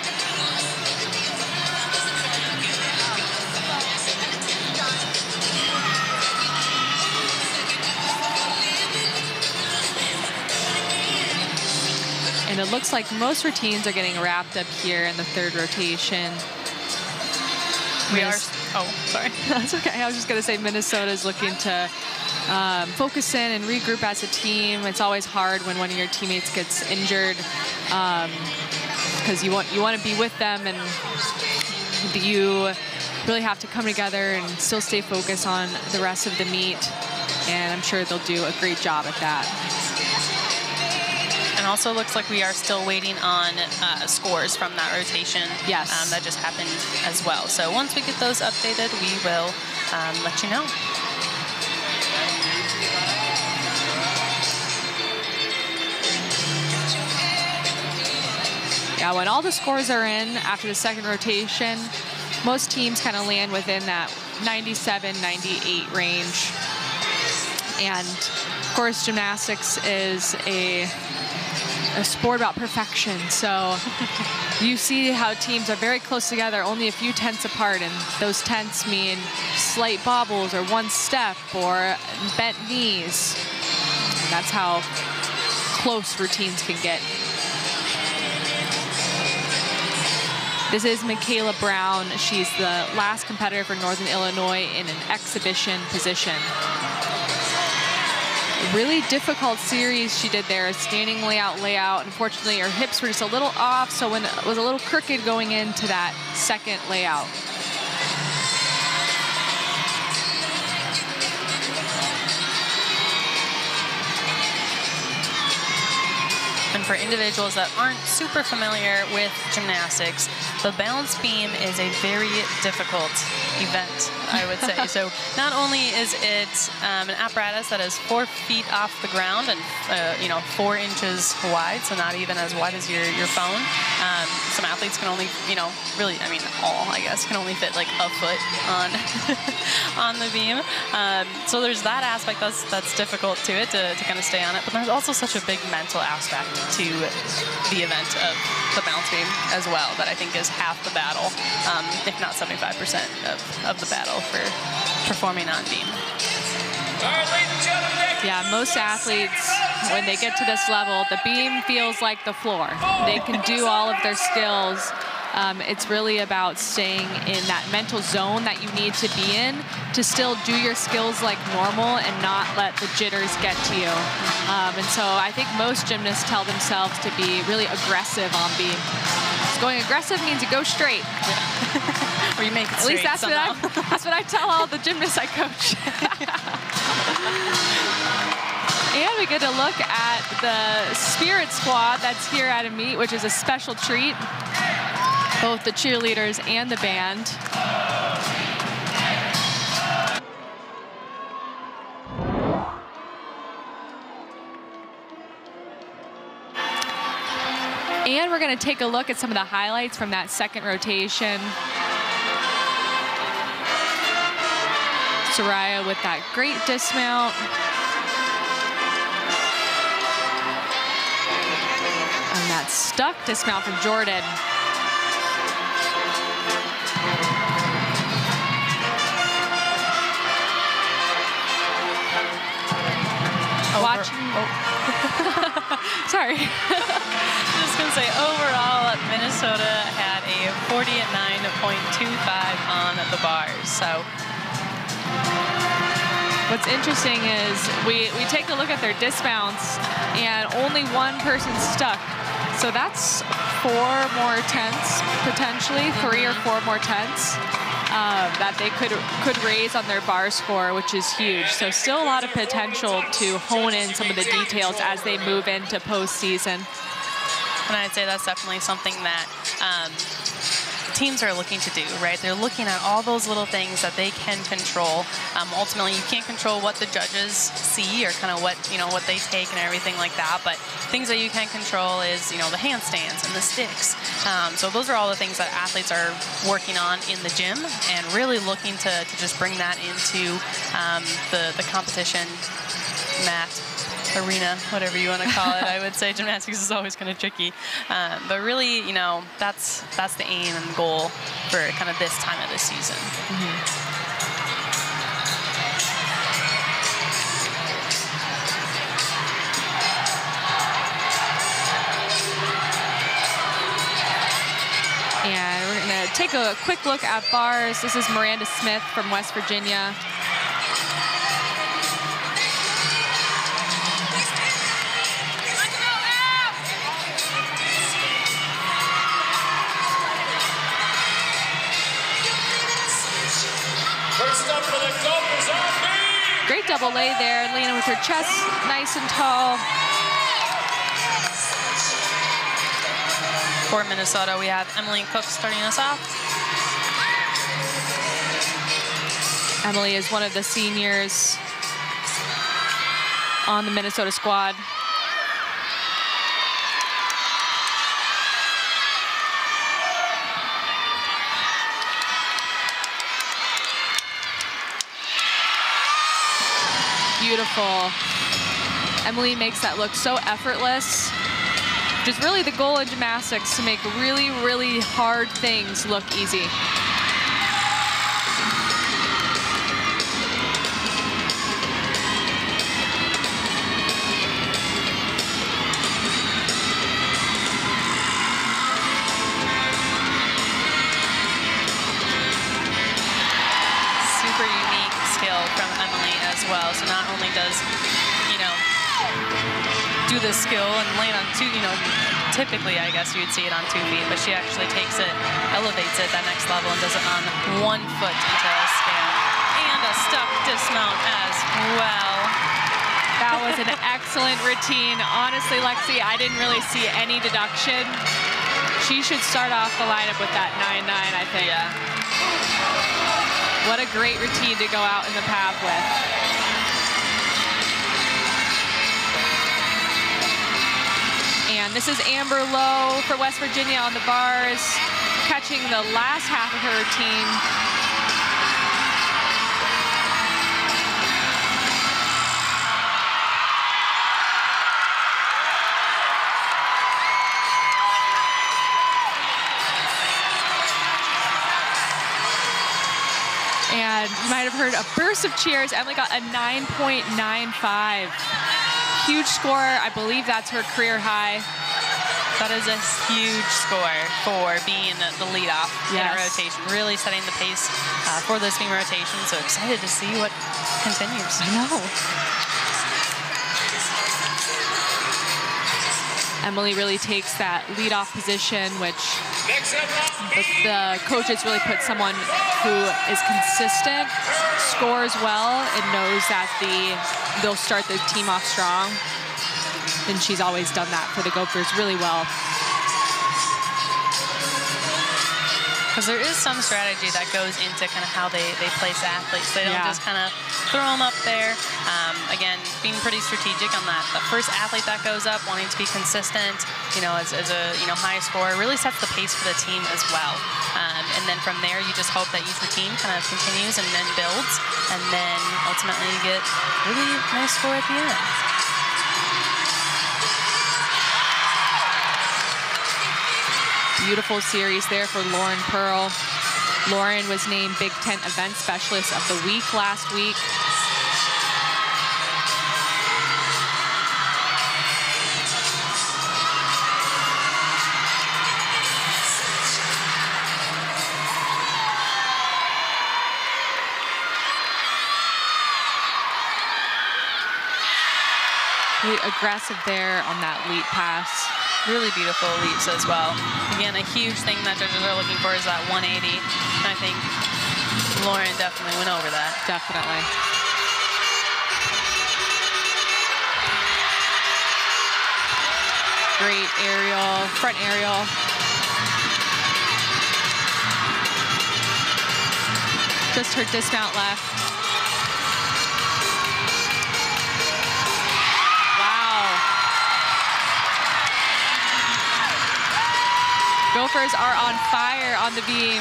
[SPEAKER 1] And it looks like most routines are getting wrapped up here in the third rotation.
[SPEAKER 2] We are, oh, sorry.
[SPEAKER 1] That's okay. I was just going to say Minnesota's looking to focus in and regroup as a team. It's always hard when one of your teammates gets injured because you want to be with them, and you really have to come together and still stay focused on the rest of the meet. And I'm sure they'll do a great job at that.
[SPEAKER 2] And also looks like we are still waiting on scores from that rotation.
[SPEAKER 1] Yes.
[SPEAKER 2] That just happened as well. So once we get those updated, we will let you know.
[SPEAKER 1] Yeah, when all the scores are in after the second rotation, most teams kind of land within that 97, 98 range. And of course, gymnastics is a sport about perfection. So you see how teams are very close together, only a few tenths apart, and those tenths mean slight bobbles or one step or bent knees. And that's how close routines can get. This is Michaela Brown. She's the last competitor for Northern Illinois in an exhibition position. Really difficult series she did there, standing layout. Unfortunately, her hips were just a little off, so when it was a little crooked going into that second layout.
[SPEAKER 2] And for individuals that aren't super familiar with gymnastics, the balance beam is a very difficult event, I would say. So not only is it an apparatus that is 4 feet off the ground and 4 inches wide, so not even as wide as your phone. Some athletes can only, really, all, I guess, can only fit like a foot on on the beam. So there's that aspect that's difficult to it, to kind of stay on it. But there's also such a big mental aspect to the event of the balance beam as well, that I think is half the battle, if not 75% of the battle for performing on beam.
[SPEAKER 1] Yeah, most athletes, when they get to this level, the beam feels like the floor. They can do all of their skills. It's really about staying in that mental zone that you need to be in to still do your skills like normal and not let the jitters get to you. And so I think most gymnasts tell themselves to be really aggressive on beam. Going aggressive means you go straight.
[SPEAKER 2] Or you make it
[SPEAKER 1] straight. At least
[SPEAKER 2] somehow.
[SPEAKER 1] that's what I tell all the gymnasts I coach. And we get a look at the Spirit Squad that's here at a meet, which is a special treat. Both the cheerleaders and the band. And we're going to take a look at some of the highlights from that second rotation. Soraya with that great dismount. And that stuck dismount from Jordan. Sorry.
[SPEAKER 2] I was going to say, overall, Minnesota had a 49.25 on the bars. So
[SPEAKER 1] what's interesting is we take a look at their dismounts, and only one person stuck. So that's 4 more tenths, potentially 3 or 4 more tenths that they could raise on their bar score, which is huge. So still a lot of potential to hone in some of the details as they move into postseason.
[SPEAKER 2] And I'd say that's definitely something that teams are looking to do, right? They're looking at all those little things that they can control. Ultimately, you can't control what the judges see or kind of what they take and everything like that, but things that you can control is, the handstands and the sticks. So those are all the things that athletes are working on in the gym and really looking to just bring that into the competition mat, arena, whatever you want to call it. I would say gymnastics is always kind of tricky. But really, that's the aim and goal for kind of this time of the season.
[SPEAKER 1] And we're going to take a quick look at bars. This is Miranda Smith from West Virginia.
[SPEAKER 3] First up for the Gophers on me.
[SPEAKER 1] Great double lay there, Lena with her chest nice and tall.
[SPEAKER 2] For Minnesota, we have Emily Cook starting us off.
[SPEAKER 1] Emily is one of the seniors on the Minnesota squad. Beautiful. Emily makes that look so effortless. Which is really the goal in gymnastics, to make really, really hard things look easy.
[SPEAKER 2] Super unique skill from Emily as well. So not only does, do the skill and land on two, typically I guess you'd see it on 2 feet, but she actually takes it, elevates it that next level and does it on 1 foot into a scale. And a stuck dismount as well.
[SPEAKER 1] That was an excellent routine. Honestly, Lexi, I didn't really see any deduction. She should start off the lineup with that 9-9, I think.
[SPEAKER 2] Yeah.
[SPEAKER 1] What a great routine to go out in the path with. And this is Amber Lowe for West Virginia on the bars, catching the last half of her routine. And you might have heard a burst of cheers. Emily got a 9.95. Huge score. I believe that's her career high.
[SPEAKER 2] That is a huge score for being the leadoff in a rotation. Really setting the pace for this beam rotation. So excited to see what continues.
[SPEAKER 1] I know. Emily really takes that leadoff position, which the coaches really put someone who is consistent, scores well, and knows that they'll start the team off strong. And she's always done that for the Gophers really well.
[SPEAKER 2] Because there is some strategy that goes into kind of how they place athletes. They don't just kind of throw them up there. Again, being pretty strategic on that. The first athlete that goes up, wanting to be consistent, as a high scorer, really sets the pace for the team as well. And then from there, you just hope that each routine kind of continues and then builds, and then ultimately you get really nice score at the end.
[SPEAKER 1] Beautiful series there for Lauren Pearl. Lauren was named Big Ten Event Specialist of the Week last week. Really aggressive there on that leap pass.
[SPEAKER 2] Really beautiful leaps as well. Again, a huge thing that judges are looking for is that 180. And I think Lauren definitely went over that.
[SPEAKER 1] Definitely. Great aerial, front aerial. Just her dismount left. Wow. Gophers are on fire on the beam.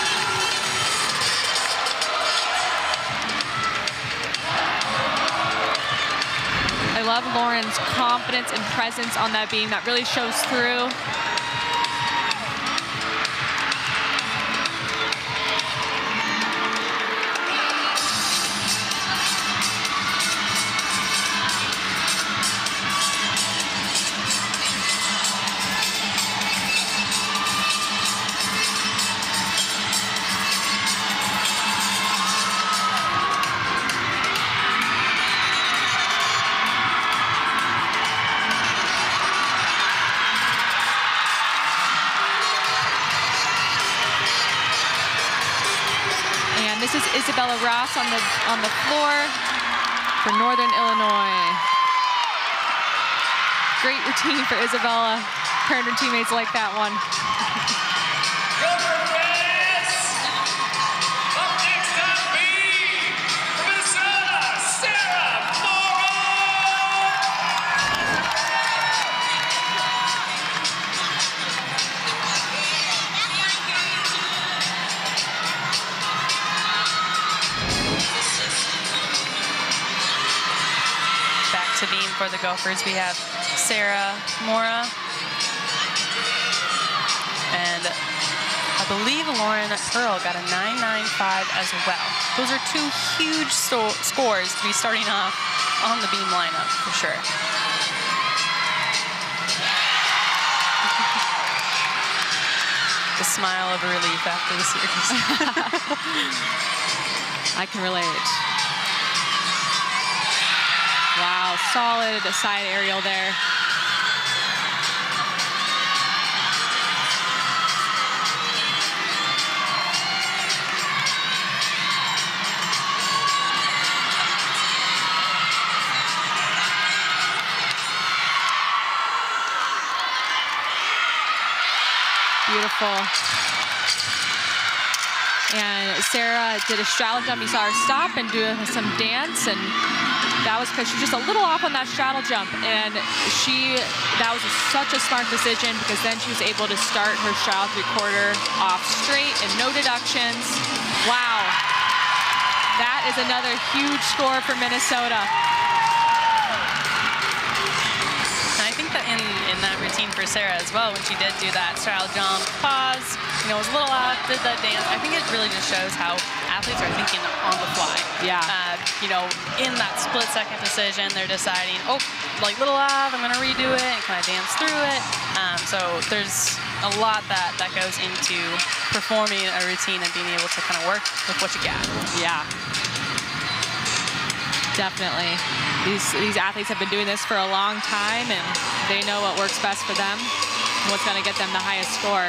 [SPEAKER 1] I love Lauren's confidence and presence on that beam. That really shows through. This is Isabella Ross on the floor for Northern Illinois. Great routine for Isabella. Her and her teammates like that one.
[SPEAKER 3] Gopher fans! Up next on B, Minnesota, Sarah Mora!
[SPEAKER 2] To beam for the Gophers, we have Sarah Mora, and I believe Lauren Pearl got a 9.95 as well. Those are two huge scores to be starting off on the beam lineup for sure. The smile of relief after the series.
[SPEAKER 1] I can relate. Wow, solid side aerial there. Beautiful. And Sarah did a straddle jump. You saw her stop and do some dance, and that was because she's just a little off on that straddle jump, and that was such a smart decision because then she was able to start her straddle three-quarter off straight and no deductions. Wow. That is another huge score for Minnesota.
[SPEAKER 2] I think that in that routine for Sarah as well, when she did do that straddle jump, pause, was a little off, did that dance, I think it really just shows how athletes are thinking on the fly.
[SPEAKER 1] Yeah.
[SPEAKER 2] In that split-second decision, they're deciding, oh, like little off, I'm gonna redo it, and can I dance through it? So there's a lot that goes into performing a routine and being able to kind of work with what you got.
[SPEAKER 1] Yeah. Definitely. These athletes have been doing this for a long time, and they know what works best for them and what's going to get them the highest score.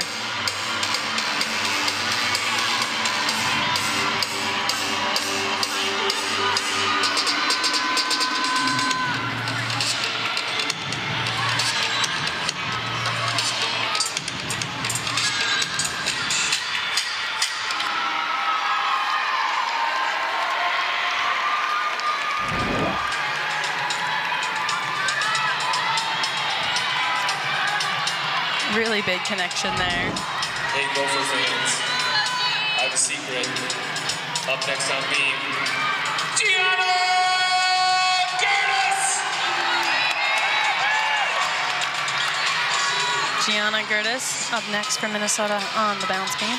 [SPEAKER 2] Really big connection there.
[SPEAKER 3] Hey, Gopher fans, I have a secret. Up next on beam, Gianna Gertis!
[SPEAKER 2] Gianna Gertis up next for Minnesota on the bounce beam.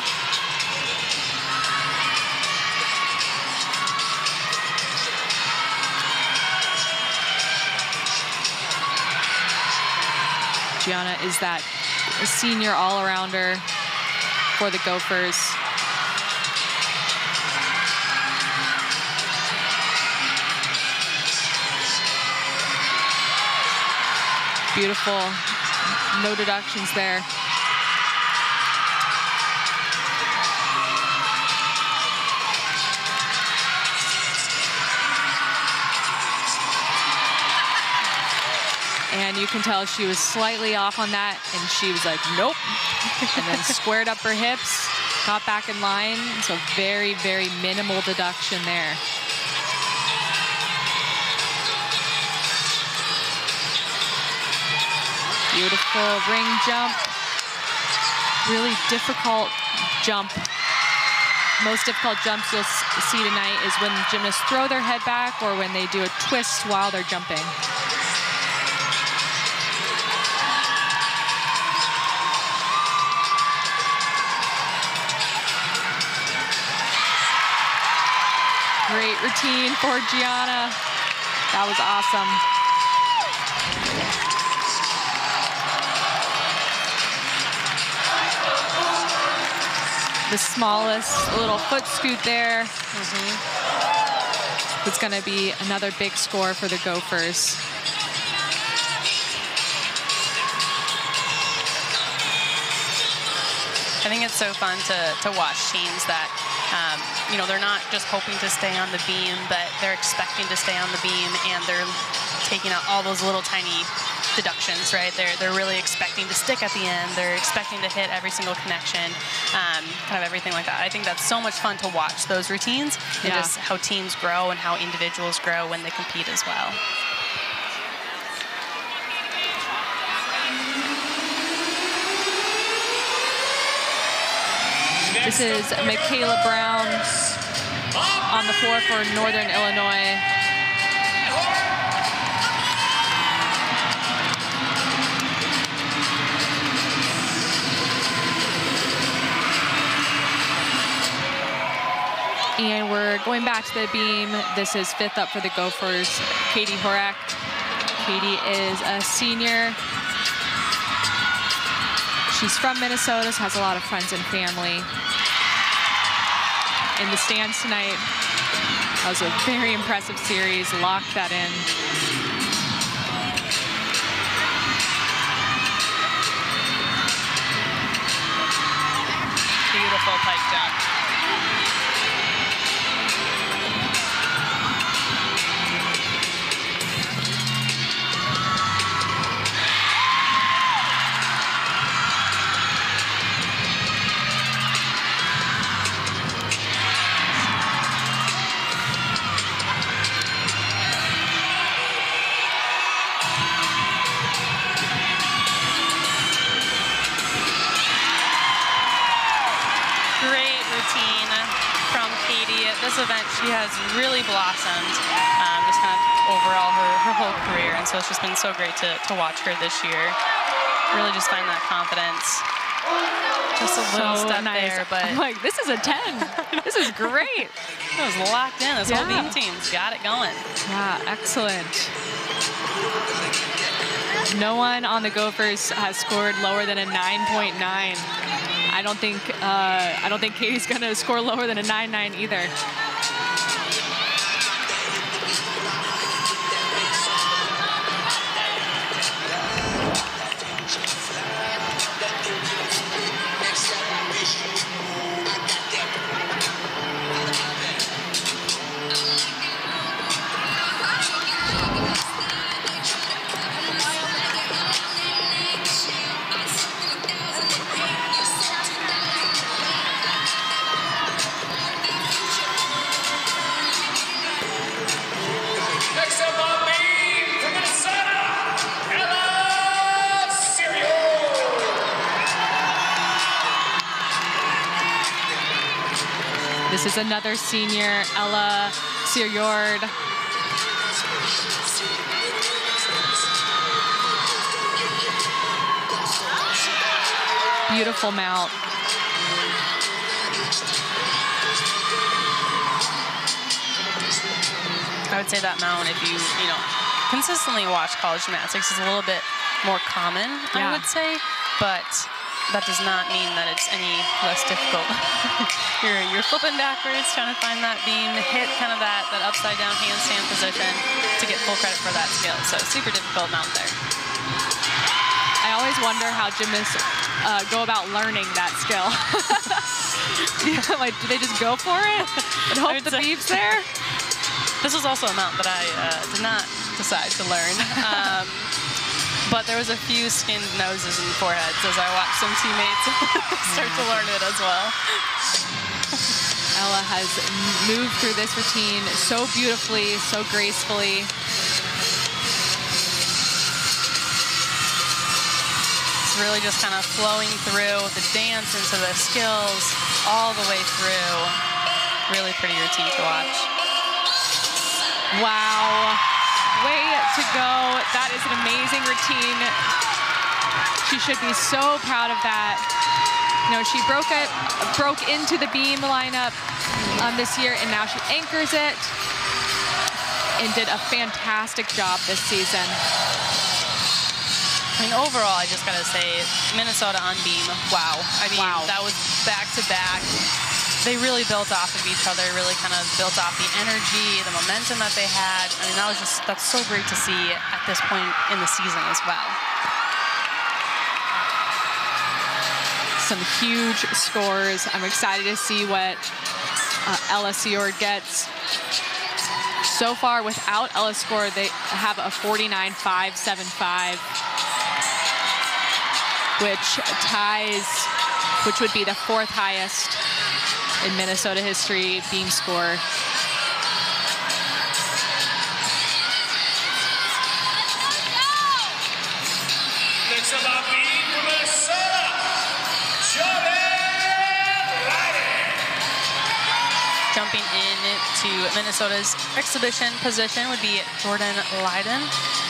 [SPEAKER 1] Gianna is that senior all-arounder for the Gophers. Beautiful, no deductions there. And you can tell she was slightly off on that, and she was like, nope. And then squared up her hips got back in line, so very, very minimal deduction there. Beautiful ring jump. Really difficult jump. Most difficult jumps you'll see tonight is when gymnasts throw their head back or when they do a twist while they're jumping. Great routine for Gianna. That was awesome. The smallest little foot scoot there. It's going to be another big score for the Gophers.
[SPEAKER 2] I think it's so fun to watch teams that, you know, they're not just hoping to stay on the beam, but they're expecting to stay on the beam, and they're taking out all those little tiny deductions, right? They're really expecting to stick at the end. They're expecting to hit every single connection, kind of everything like that. I think that's so much fun to watch those routines and just how teams grow and how individuals grow when they compete as well.
[SPEAKER 1] This is Michaela Brown on the floor for Northern Illinois. And we're going back to the beam. This is 5th up for the Gophers, Katie Horak. Katie is a senior. She's from Minnesota, so has a lot of friends and family in the stands tonight. That was a very impressive series. Locked that in.
[SPEAKER 2] Beautiful pipe jump. This event, she has really blossomed, just kind of overall her whole career, and so it's just been so great to watch her this year. Really just find that confidence. Just a little step there, but
[SPEAKER 1] I'm like, this is a 10. This is great.
[SPEAKER 2] It was locked in. This whole beam team's got it going.
[SPEAKER 1] Yeah, excellent. No one on the Gophers has scored lower than a 9.9. I don't think Katie's going to score lower than a 9.9 either. This is another senior, Ella Siriord. Beautiful mount.
[SPEAKER 2] I would say that mount, if you consistently watch college gymnastics, is a little bit more common, I would say, but that does not mean that it's any less difficult. You're flipping backwards, trying to find that beam, hit kind of that upside down handstand position to get full credit for that skill. So super difficult mount there.
[SPEAKER 1] I always wonder how gymnasts go about learning that skill. Like, do they just go for it and hope the beam's there?
[SPEAKER 2] This was also a mount that I did not decide to learn. But there was a few skinned noses and foreheads as I watched some teammates start to learn it as well.
[SPEAKER 1] Ella has moved through this routine so beautifully, so gracefully.
[SPEAKER 2] It's really just kind of flowing through the dance into the skills all the way through. Really pretty routine to watch.
[SPEAKER 1] Wow. Way to go. That is an amazing routine. She should be so proud of that. You know, she broke into the beam lineup this year, and now she anchors it and did a fantastic job this season.
[SPEAKER 2] I mean, overall, I just got to say, Minnesota on beam, wow. I mean, that was back-to-back. They really built off of each other, really kind of built off the energy, the momentum that they had. I mean, that's so great to see at this point in the season as well.
[SPEAKER 1] Some huge scores. I'm excited to see what Ella Seord gets. So far, without Ella's score, they have a 49.575, which would be the 4th highest in Minnesota history beam score.
[SPEAKER 3] Next up on beam from Minnesota,
[SPEAKER 2] Jumping in to Minnesota's exhibition position would be Jordan Leiden.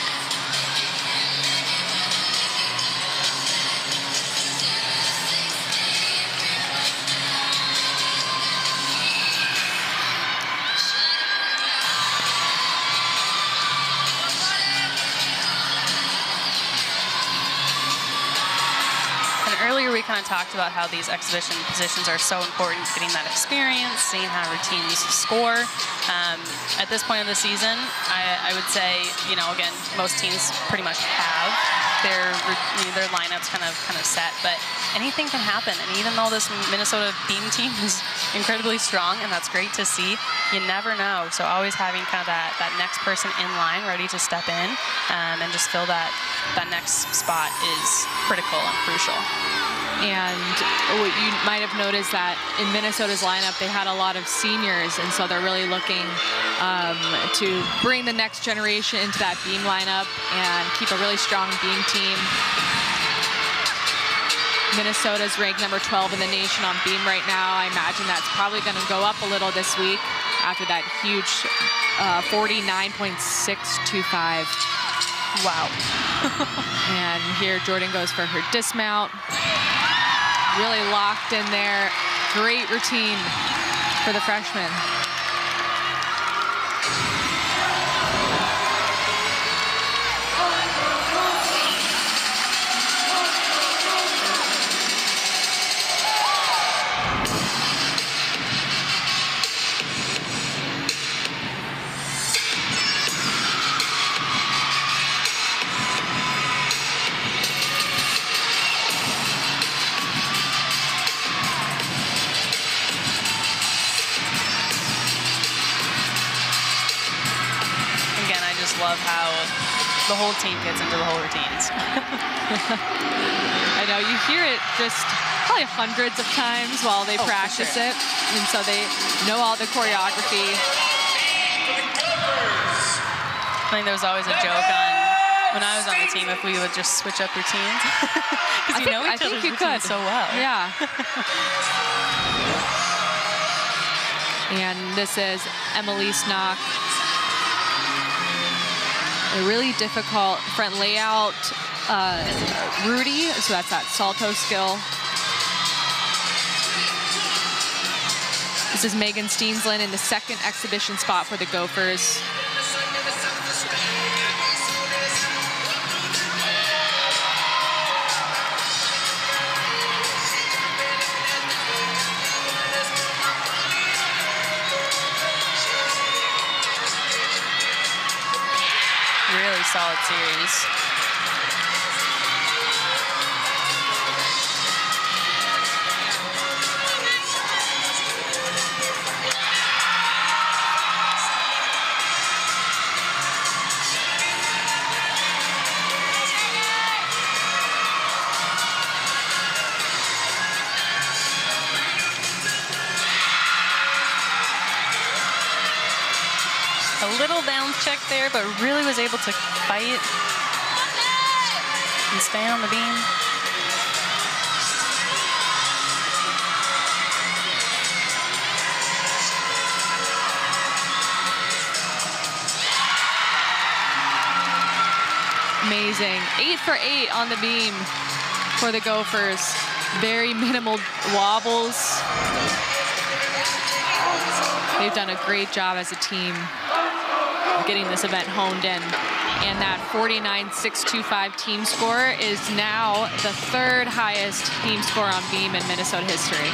[SPEAKER 2] Earlier, we kind of talked about how these exhibition positions are so important, getting that experience, seeing how routines score. At this point of the season, I would say, you know, again, most teams pretty much have their lineups kind of set, but anything can happen. And even though this Minnesota beam team is incredibly strong, and that's great to see, you never know. So always having kind of that next person in line ready to step in and just fill that next spot is critical and crucial.
[SPEAKER 1] And you might have noticed that in Minnesota's lineup, they had a lot of seniors, and so they're really looking to bring the next generation into that beam lineup and keep a really strong beam team. Minnesota's ranked number 12 in the nation on beam right now. I imagine that's probably going to go up a little this week after that huge 49.625.
[SPEAKER 2] Wow.
[SPEAKER 1] And here Jordan goes for her dismount. Really locked in there. Great routine for the freshman.
[SPEAKER 2] Love how the whole team gets into the whole routines.
[SPEAKER 1] I know, you hear it just probably hundreds of times while they practice it, and so they know all the choreography.
[SPEAKER 2] I think there was always a joke on when I was on the team if we would just switch up routines, because you know each other's routines so well.
[SPEAKER 1] Yeah. And this is Emily Snock. A really difficult front layout, Rudy, so that's that salto skill. This is Megan Steensland in the 2nd exhibition spot for the Gophers.
[SPEAKER 2] Really solid series. A little bounce check there, but really was able to fight and stay on the beam.
[SPEAKER 1] Amazing. 8 for 8 on the beam for the Gophers. Very minimal wobbles. They've done a great job as a team getting this event honed in. And that 49.625 team score is now the 3rd highest team score on beam in Minnesota history.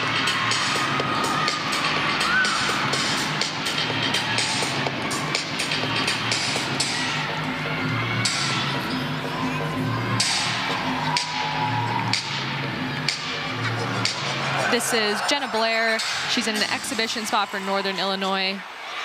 [SPEAKER 1] This is Jenna Blair. She's in an exhibition spot for Northern Illinois.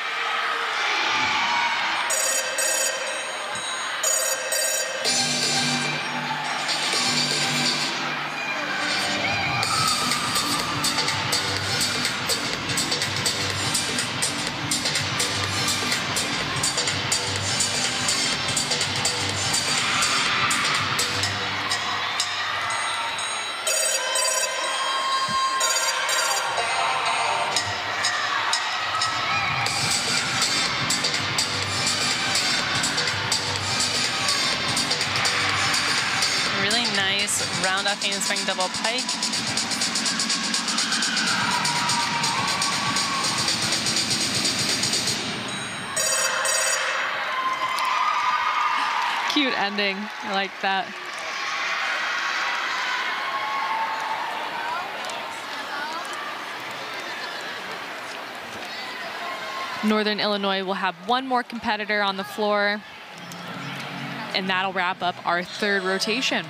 [SPEAKER 2] Round off handspring double pike.
[SPEAKER 1] Cute ending. I like that. Northern Illinois will have one more competitor on the floor, and that'll wrap up our 3rd rotation.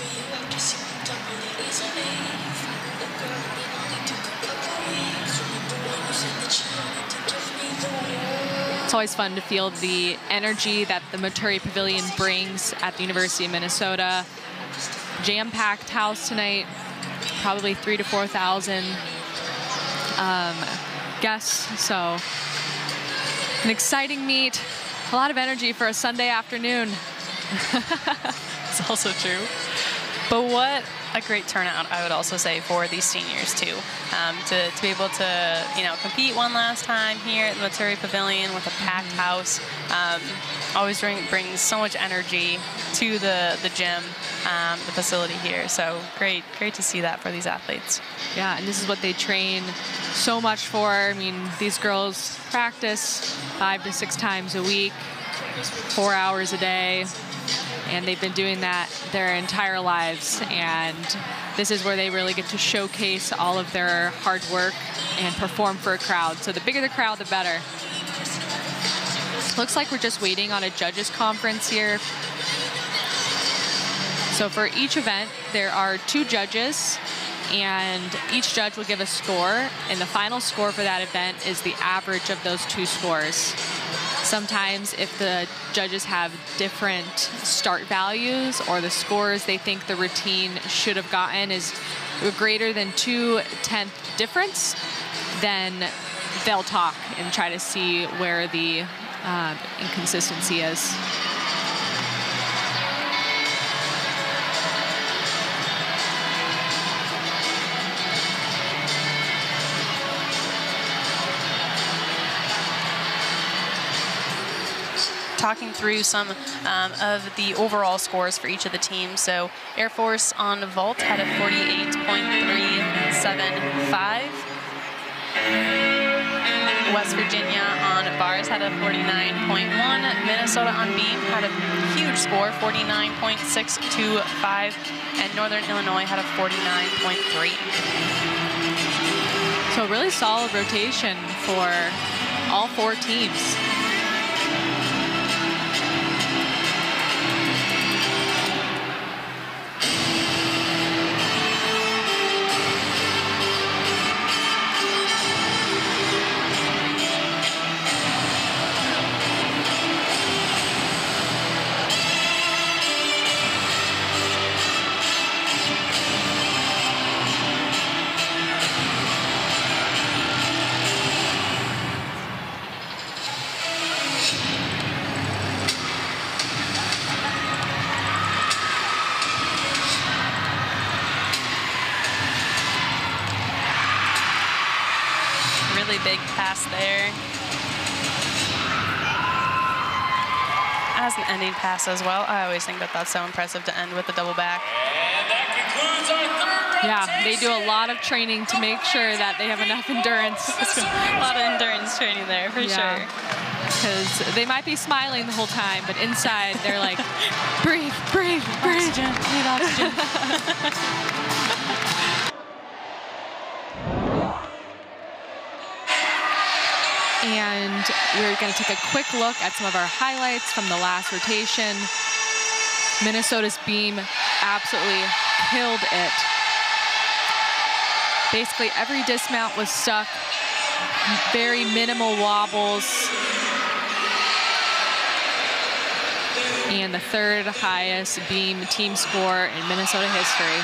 [SPEAKER 1] It's always fun to feel the energy that the Maturi Pavilion brings at the University of Minnesota. Jam-packed house tonight, probably 3,000 to 4,000 guests. So an exciting meet, a lot of energy for a Sunday afternoon.
[SPEAKER 2] It's also true. But what a great turnout, I would also say, for these seniors too. To be able to, compete one last time here at the Maturi Pavilion with a packed house, always brings so much energy to the gym, the facility here. So great to see that for these athletes.
[SPEAKER 1] Yeah, and this is what they train so much for. I mean, these girls practice 5 to 6 times a week, 4 hours a day. And they've been doing that their entire lives. And this is where they really get to showcase all of their hard work and perform for a crowd. So the bigger the crowd, the better. Looks like we're just waiting on a judges conference here. So for each event, there are 2 judges, and each judge will give a score. And the final score for that event is the average of those 2 scores. Sometimes if the judges have different start values or the scores they think the routine should have gotten is greater than 2/10 difference, then they'll talk and try to see where the inconsistency is.
[SPEAKER 2] Talking through some of the overall scores for each of the teams. So Air Force on vault had a 48.375. West Virginia on bars had a 49.1. Minnesota on beam had a huge score, 49.625. And Northern Illinois had a 49.3.
[SPEAKER 1] So a really solid rotation for all 4 teams.
[SPEAKER 2] big pass there. As an ending pass as well. I always think that that's so impressive to end with the double back.
[SPEAKER 3] And that concludes our third
[SPEAKER 1] Yeah,
[SPEAKER 3] rotation.
[SPEAKER 1] they do a lot of training to make sure that they have enough endurance.
[SPEAKER 2] A lot of endurance training there, for sure.
[SPEAKER 1] Because they might be smiling the whole time, but inside they're like, breathe, breathe, breathe.
[SPEAKER 2] Oxygen, need oxygen.
[SPEAKER 1] And we're going to take a quick look at some of our highlights from the last rotation. Minnesota's beam absolutely killed it. Basically, every dismount was stuck. Very minimal wobbles. And the third highest beam team score in Minnesota history.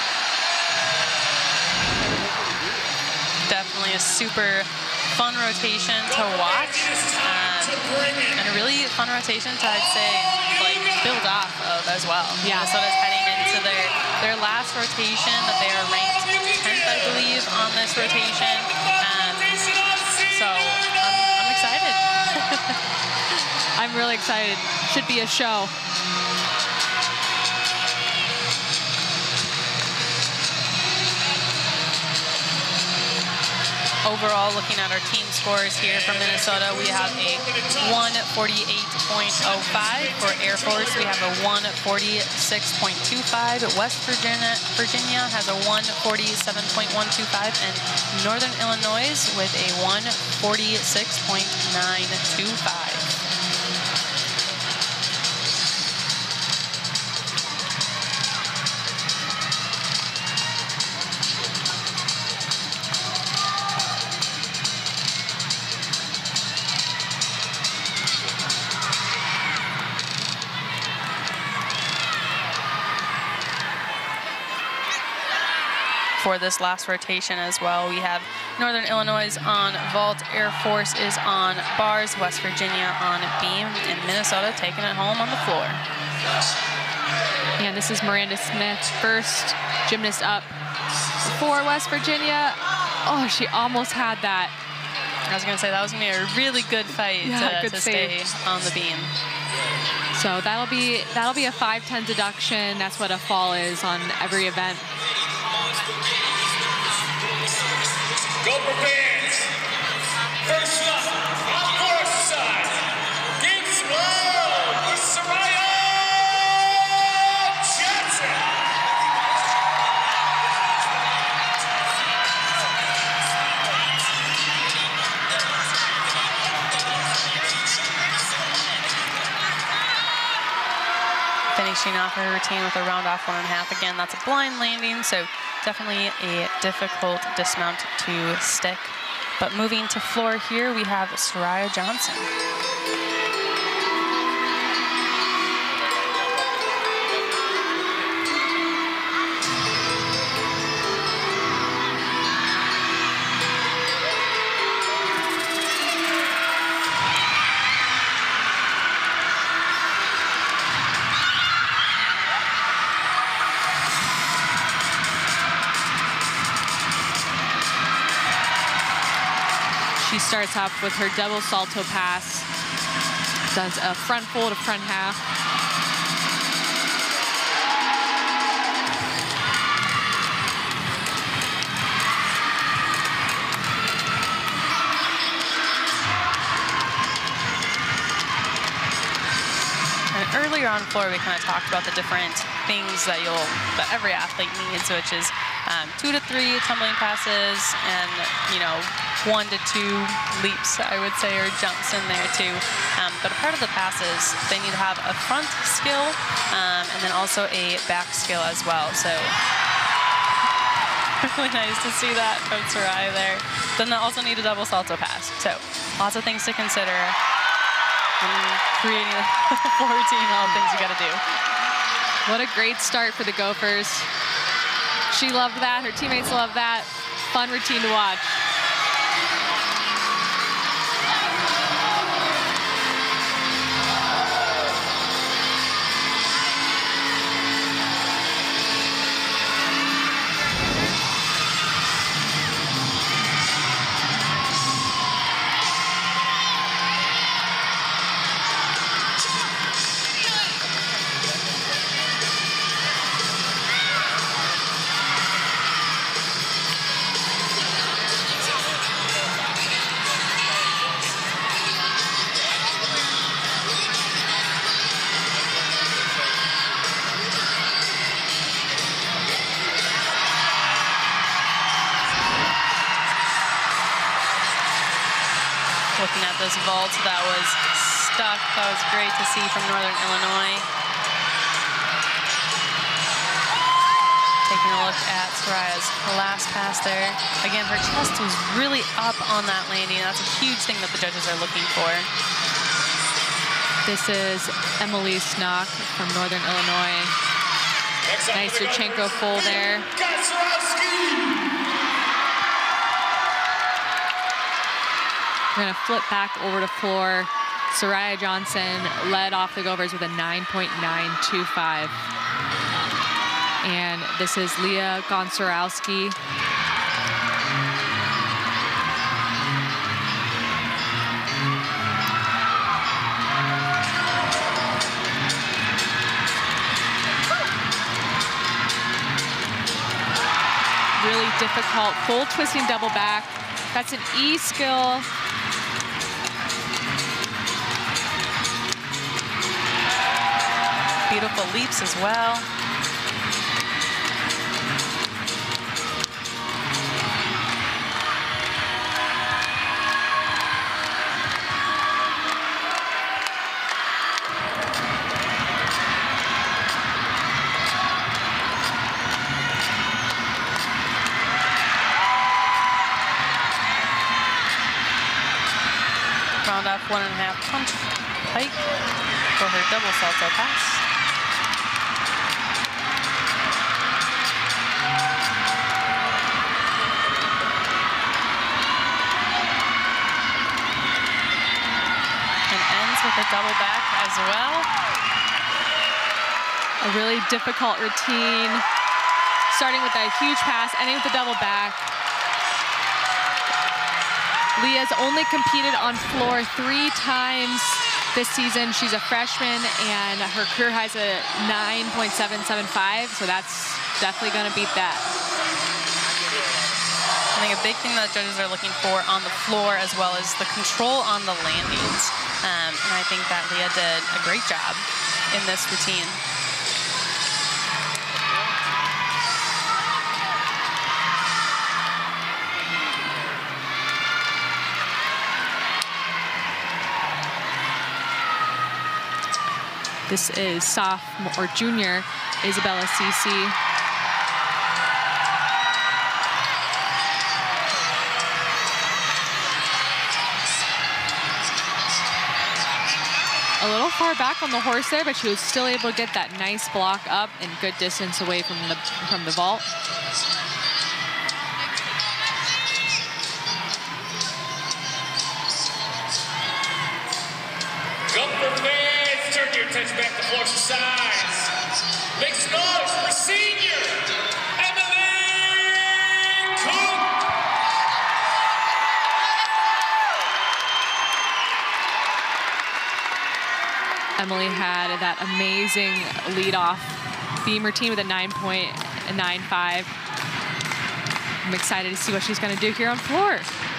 [SPEAKER 2] Definitely a super fun rotation to watch, and a really fun rotation to, I'd say, like, build off of as well.
[SPEAKER 1] Yeah.
[SPEAKER 2] Minnesota's heading into their last rotation. That they are ranked 10th, I believe, on this rotation. So I'm excited.
[SPEAKER 1] I'm really excited. Should be a show.
[SPEAKER 2] Overall, looking at our team scores here from Minnesota, we have a 148.05 for Air Force. We have a 146.25. West Virginia has a 147.125, and Northern Illinois with a 146.925. For this last rotation as well, we have Northern Illinois on vault, Air Force is on bars, West Virginia on beam, and Minnesota taking it home on the floor.
[SPEAKER 1] And this is Miranda Smith, first gymnast up for West Virginia. Oh, she almost had that.
[SPEAKER 2] I was going to say that was going to be a really good fight to stay on the beam.
[SPEAKER 1] So that'll be a 5-10 deduction. That's what a fall is on every event.
[SPEAKER 3] Go for fans. First up, on course side, gives love, Soraya Johnson.
[SPEAKER 2] Finishing off her routine with a round off 1.5. Again, that's a blind landing, so definitely a difficult dismount to stick. But moving to floor here, we have Soraya Johnson.
[SPEAKER 1] She starts off with her double salto pass, does a front fold to front half.
[SPEAKER 2] And earlier on floor, we kind of talked about the different things that every athlete needs, which is 2 to 3 tumbling passes and 1 to 2 leaps, I would say, or jumps in there too. But a part of the passes, they need to have a front skill and then also a back skill as well. So really nice to see that from Soraya there. Then they also need a double salto pass. So lots of things to consider when creating a floor routine, all the things you got to do.
[SPEAKER 1] What a great start for the Gophers. She loved that. Her teammates loved that. Fun routine to watch.
[SPEAKER 2] vault that was stuck. That was great to see from Northern Illinois. Taking a look at Soraya's last pass there. Again, her chest was really up on that landing. That's a huge thing that the judges are looking for.
[SPEAKER 1] This is Emily Snock from Northern Illinois. Nice Yurchenko full there. We're going to flip back over to floor. Soraya Johnson led off the Gophers with a 9.925. And this is Leah Gonczarowski. Really difficult full twisting double back. That's an E skill.
[SPEAKER 2] Beautiful leaps as well. Round off 1.5 punch pike for her double salto pass. And ends with a double back as well.
[SPEAKER 1] A really difficult routine, starting with a huge pass, ending with a double back. Leah's only competed on floor 3 times this season. She's a freshman, and her career high is a 9.775, so that's definitely going to beat that.
[SPEAKER 2] I think a big thing that judges are looking for on the floor, as well as the control on the landings. And I think that Leah did a great job in this routine.
[SPEAKER 1] This is sophomore or junior Isabella Cece. A little far back on the horse there, but she was still able to get that nice block up and good distance away from the vault.
[SPEAKER 3] Turn your attention back to floor exercise. Make some noise for senior Emily Cook.
[SPEAKER 1] Emily had that amazing lead-off beam routine with a 9.95. I'm excited to see what she's going to do here on floor.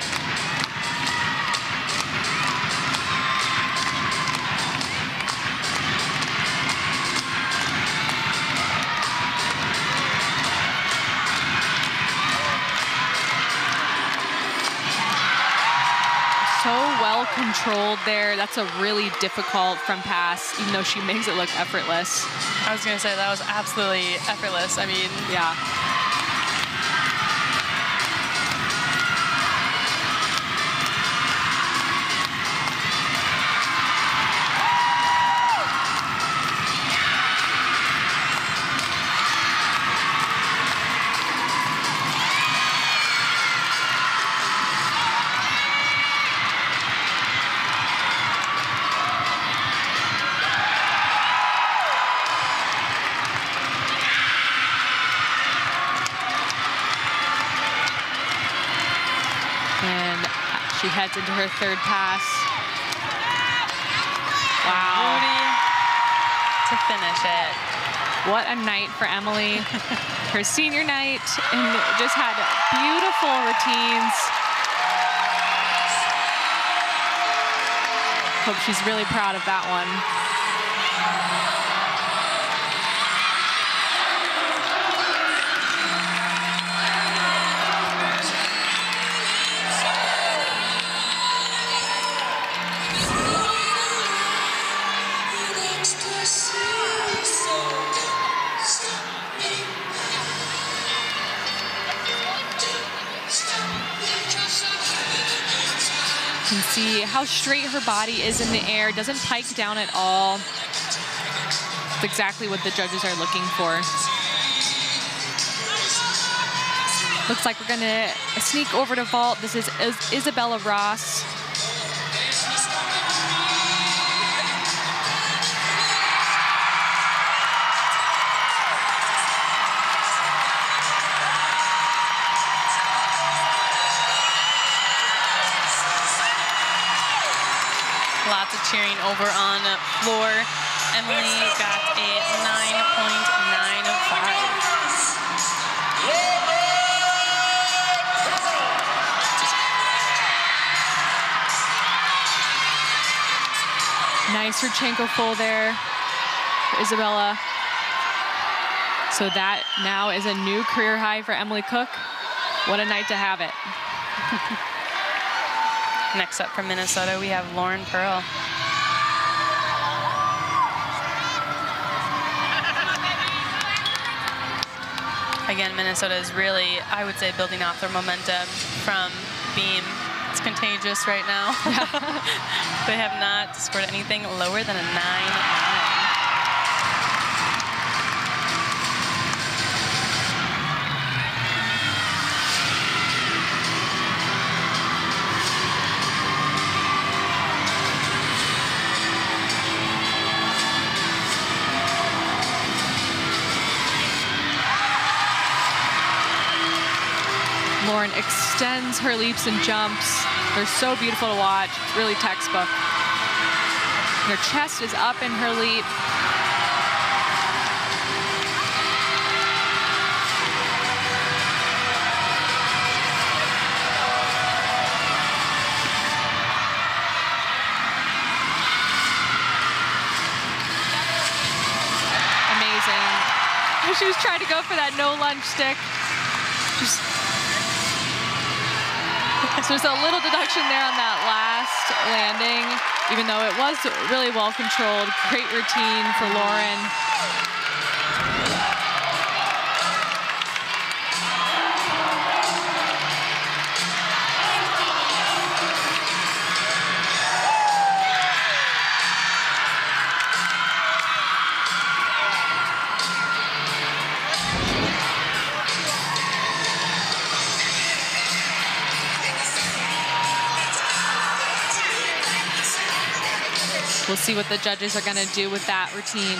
[SPEAKER 1] So well controlled there. That's a really difficult front pass, even though she makes it look effortless.
[SPEAKER 2] I was going to say that was absolutely effortless. I mean,
[SPEAKER 1] yeah. She heads into her third pass. Wow.
[SPEAKER 2] Rudy to finish it.
[SPEAKER 1] What a night for Emily. Her senior night, and just had beautiful routines. Hope she's really proud of that one. how straight her body is in the air. Doesn't pike down at all. It's exactly what the judges are looking for. Looks like we're going to sneak over to vault. This is Isabella Ross.
[SPEAKER 2] Lots of cheering over on floor. Emily got a 9.95.
[SPEAKER 1] Nice Rodchenko full there for Isabella. So that now is a new career high for Emily Cook. What a night to have it.
[SPEAKER 2] Next up from Minnesota, we have Lauren Pearl. Again, Minnesota is really, I would say, building off their momentum from beam. It's contagious right now. They have not scored anything lower than a 9.9.
[SPEAKER 1] Lauren extends her leaps and jumps. They're so beautiful to watch. It's really textbook. Her chest is up in her leap. Amazing. She was trying to go for that no lunge stick. So there's a little deduction there on that last landing, even though it was really well controlled. Great routine for Lauren. We'll see what the judges are going to do with that routine.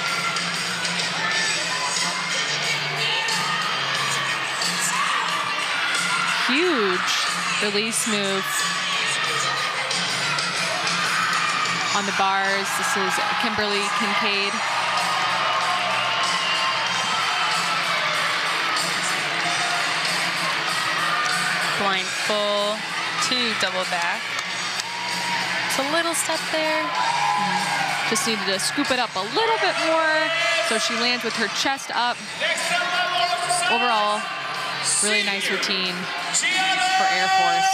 [SPEAKER 1] Huge release move on the bars. This is Kimberly Kincaid.
[SPEAKER 2] Blind full to double back. It's a little step there.
[SPEAKER 1] Just needed to scoop it up a little bit more. So she lands with her chest up. Overall, really nice routine for Air Force.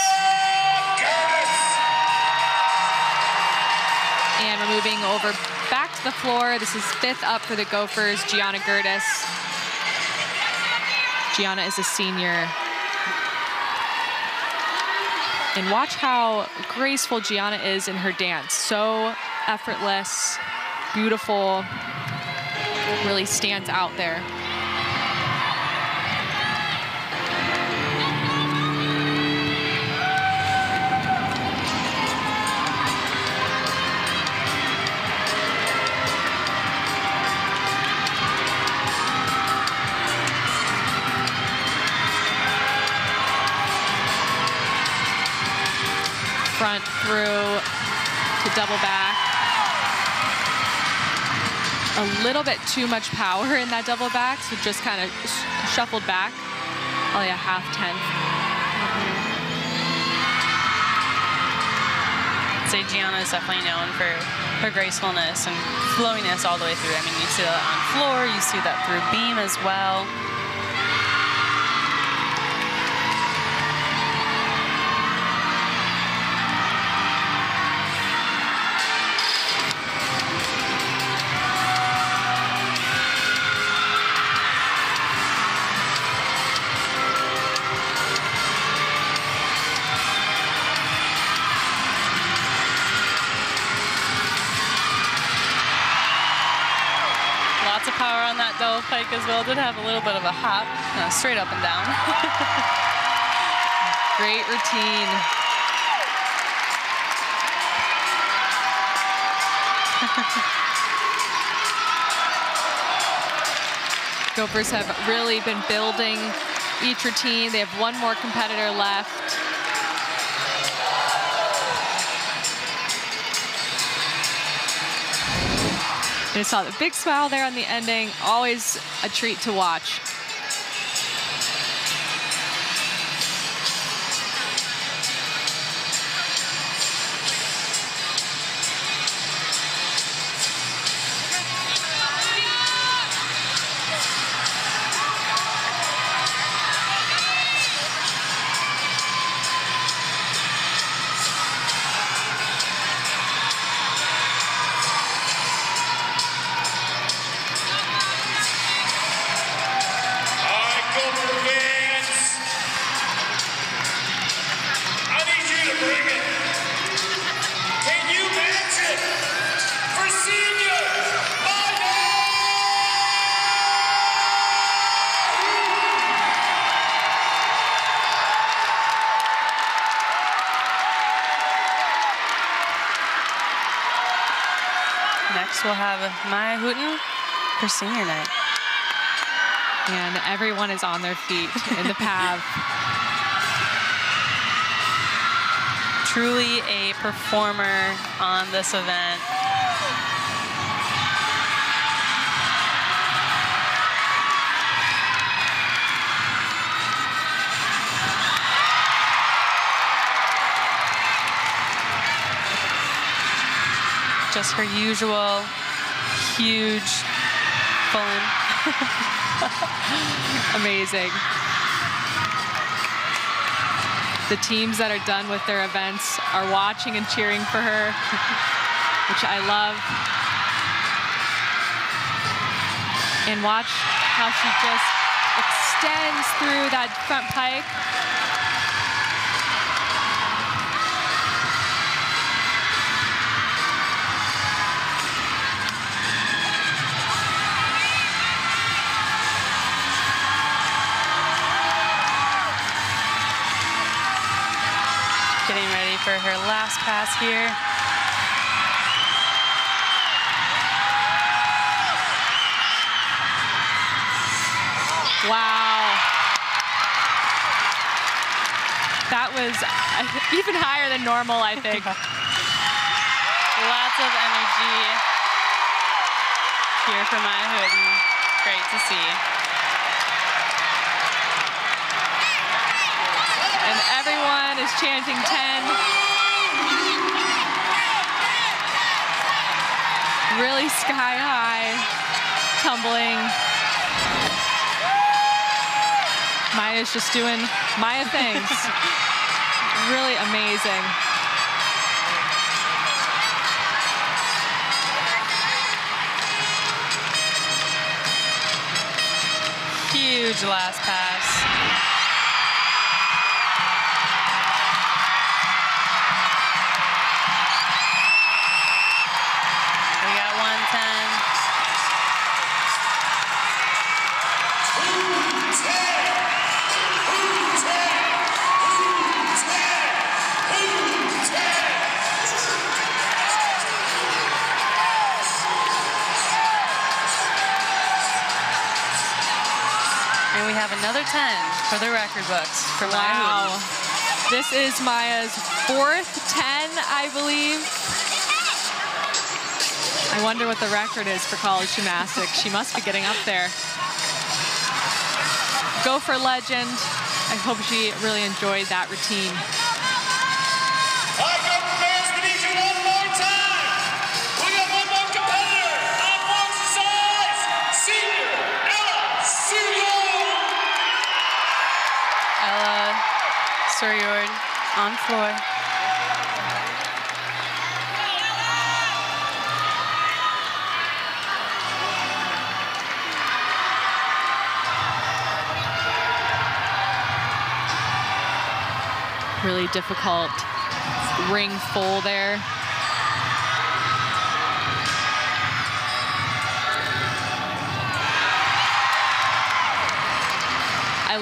[SPEAKER 1] And we're moving over back to the floor. This is 5th up for the Gophers, Gianna Gertis. Gianna is a senior. And watch how graceful Gianna is in her dance. So effortless, beautiful, really stands out there. Front through to double back. A little bit too much power in that double back, so just kind of shuffled back. Probably a 1/2
[SPEAKER 2] I'd say Gianna is definitely known for her gracefulness and flowiness all the way through. I mean, you see that on floor, you see that through beam as well. Lots of power on that double pike as well. Did have a little bit of a hop, straight up and down.
[SPEAKER 1] Great routine. Gophers have really been building each routine. They have one more competitor left. I saw the big smile there on the ending. Always a treat to watch.
[SPEAKER 2] Next, we'll have Maya Hooten for senior night.
[SPEAKER 1] And everyone is on their feet in the pav.
[SPEAKER 2] Truly a performer on this event. Just her usual huge full-in.
[SPEAKER 1] Amazing. The teams that are done with their events are watching and cheering for her, which I love. And watch how she just extends through that front pike.
[SPEAKER 2] Getting ready for her last pass here.
[SPEAKER 1] Wow. That was even higher than normal, I think.
[SPEAKER 2] Lots of energy here for Maya Hooten. Great to see.
[SPEAKER 1] And everyone is chanting 10. Really sky high, tumbling. Maya's just doing Maya things. Really amazing.
[SPEAKER 2] Huge last pass. And we have another 10 for the record books for Maya Hooten.
[SPEAKER 1] This is Maya's 4th 10, I believe. I wonder what the record is for college gymnastics. She must be getting up there. Gopher legend. I hope she really enjoyed that routine.
[SPEAKER 2] Suryord on floor.
[SPEAKER 1] Really difficult ring full there.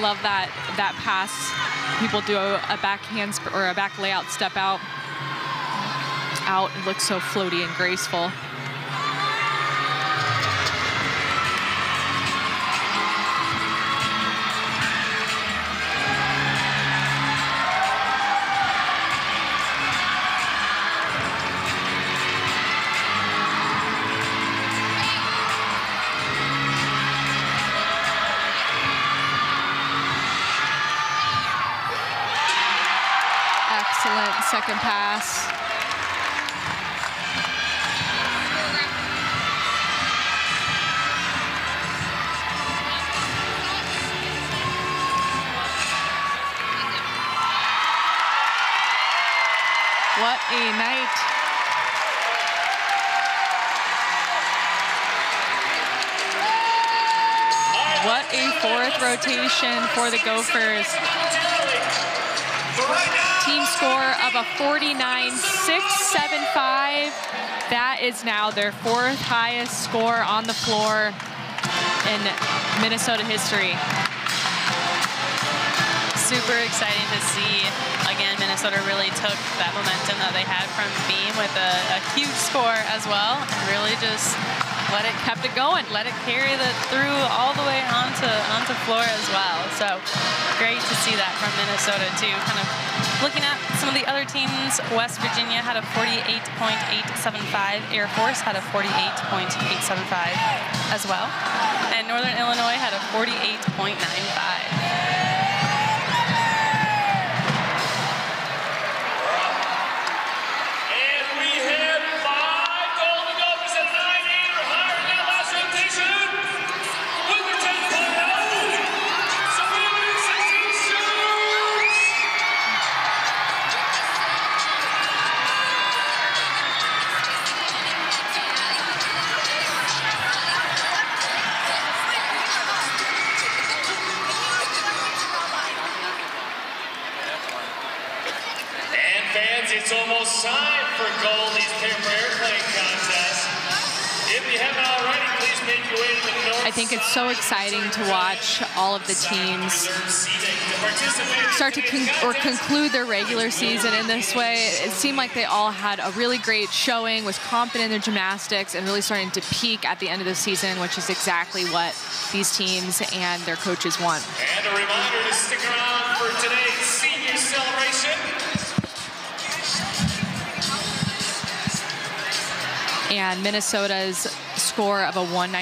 [SPEAKER 1] love that pass. People do a backhand or a back layout step out. It looks so floaty and graceful. Excellent second pass. What a night. What a fourth rotation for the Gophers. Team score of a 49.675. That is now their fourth highest score on the floor in Minnesota history.
[SPEAKER 2] Super exciting to see. Again, Minnesota really took that momentum that they had from Beam with a huge score as well, and really just kept it going, let it carry through all the way onto floor as well. So great to see that from Minnesota too. Kind of looking at some of the other teams, West Virginia had a 48.875. Air Force had a 48.875 as well, and Northern Illinois had a 48.95.
[SPEAKER 3] It's almost time for Goldie's Paper Airplane Contest. If you haven't already, please make your way to the north.
[SPEAKER 1] I think it's so exciting to watch all of the teams start to conclude their regular season in this way. It seemed like they all had a really great showing, was confident in their gymnastics, and really starting to peak at the end of the season, which is exactly what these teams and their coaches want.
[SPEAKER 3] And a reminder to stick around for today's senior celebration.
[SPEAKER 1] And Minnesota's score of a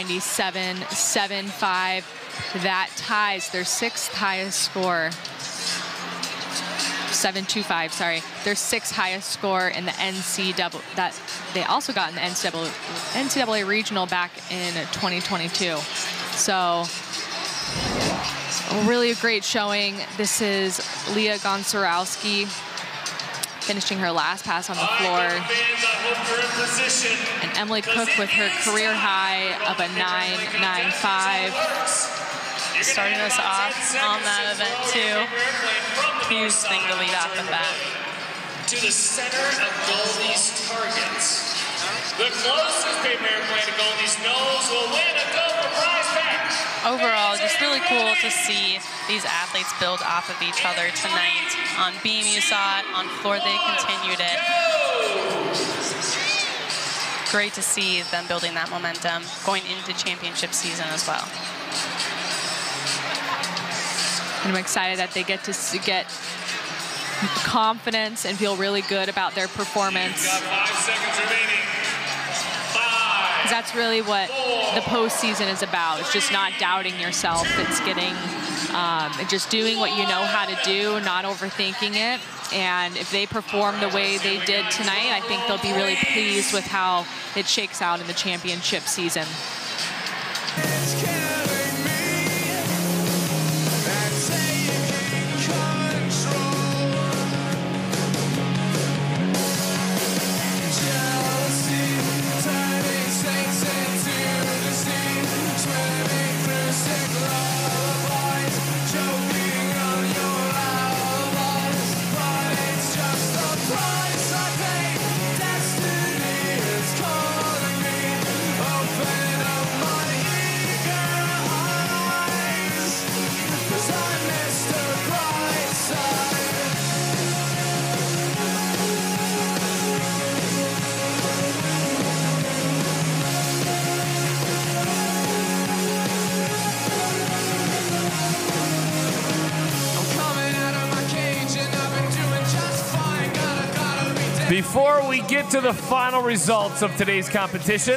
[SPEAKER 1] 197.75, that ties their sixth highest score. 725, sorry, their sixth highest score in the NCAA, that they also got in the NCAA regional back in 2022. So really a great showing. This is Leah Gonczarowski finishing her last pass on the floor. And Emily Cook with her career high of a 9.95.
[SPEAKER 2] Starting us off on that event too. Huge thing to lead off with that.
[SPEAKER 3] To the center of Goldie's targets. The closest paper airplane to Goldie's nose will win a Gopher prize pack.
[SPEAKER 2] Overall, just really cool to see these athletes build off of each other tonight. On beam, you saw it. On floor, they continued it. Great to see them building that momentum going into championship season as well.
[SPEAKER 1] And I'm excited that they get to get confidence and feel really good about their performance.
[SPEAKER 3] You've got 5 seconds remaining. 5.
[SPEAKER 1] That's really what the postseason is about. It's just not doubting yourself. It's getting, just doing what you know how to do, not overthinking it. And if they perform the way they did tonight, I think they'll be really pleased with how it shakes out in the championship season.
[SPEAKER 4] Before we get to the final results of today's competition,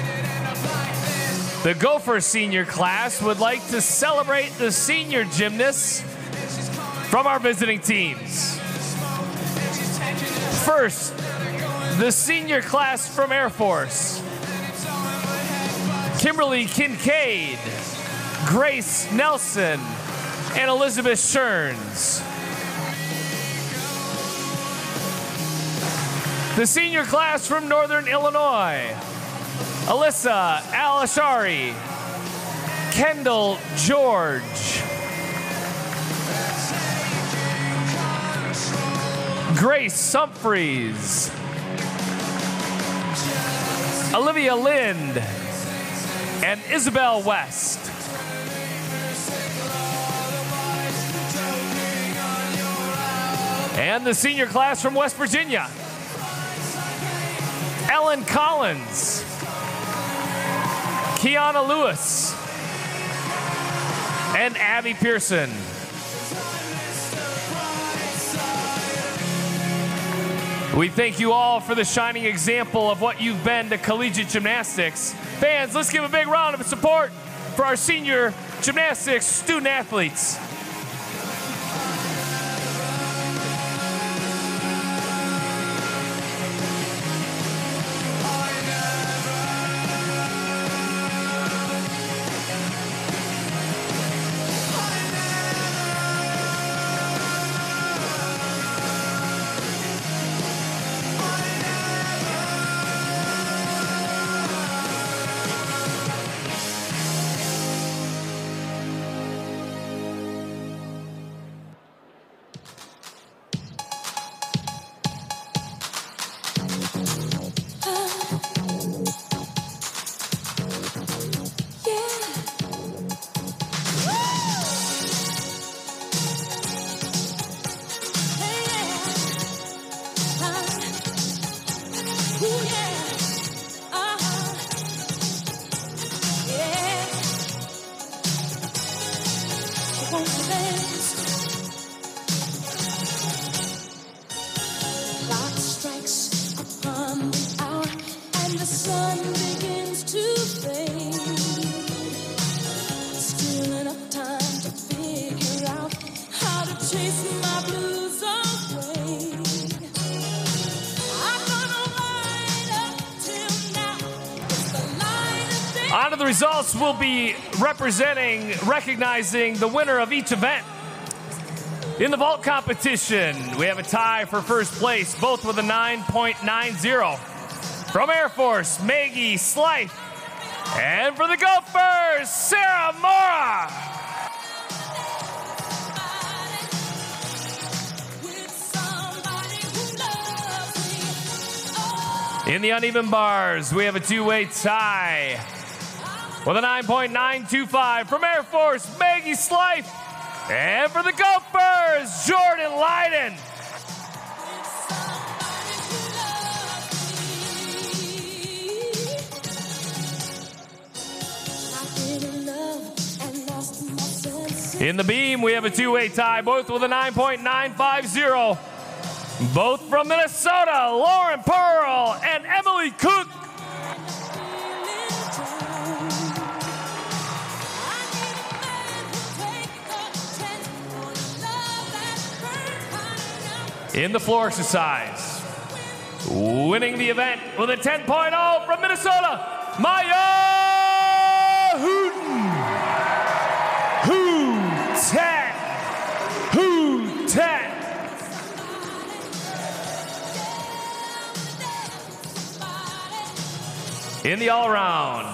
[SPEAKER 4] the Gopher senior class would like to celebrate the senior gymnasts from our visiting teams. First, the senior class from Air Force. Kimberly Kincaid, Grace Nelson, and Elizabeth Scherns. The senior class from Northern Illinois. Alyssa Alashari, Kendall George, Grace Humphreys, Olivia Lind, and Isabel West. And the senior class from West Virginia. Ellen Collins, Kiana Lewis, and Abby Pearson. We thank you all for the shining example of what you've been to collegiate gymnastics. Fans, let's give a big round of support for our senior gymnastics student athletes. On to the results. We'll be recognizing the winner of each event. In the vault competition, we have a tie for first place, both with a 9.90. From Air Force, Maggie Slife. And for the Gophers, Sarah Mora. In the uneven bars, we have a two-way tie with a 9.925 from Air Force, Maggie Slife. And for the Gophers, Jordan Leiden. In the beam, we have a two-way tie, both with a 9.950. Both from Minnesota, Lauren Pearl and Emily Cook. In the floor exercise, winning the event with a 10.0 from Minnesota, Maya Hooten. Hooten. In the all-around,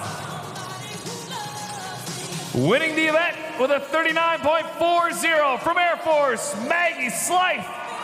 [SPEAKER 4] winning the event with a 39.40 from Air Force, Maggie Slife.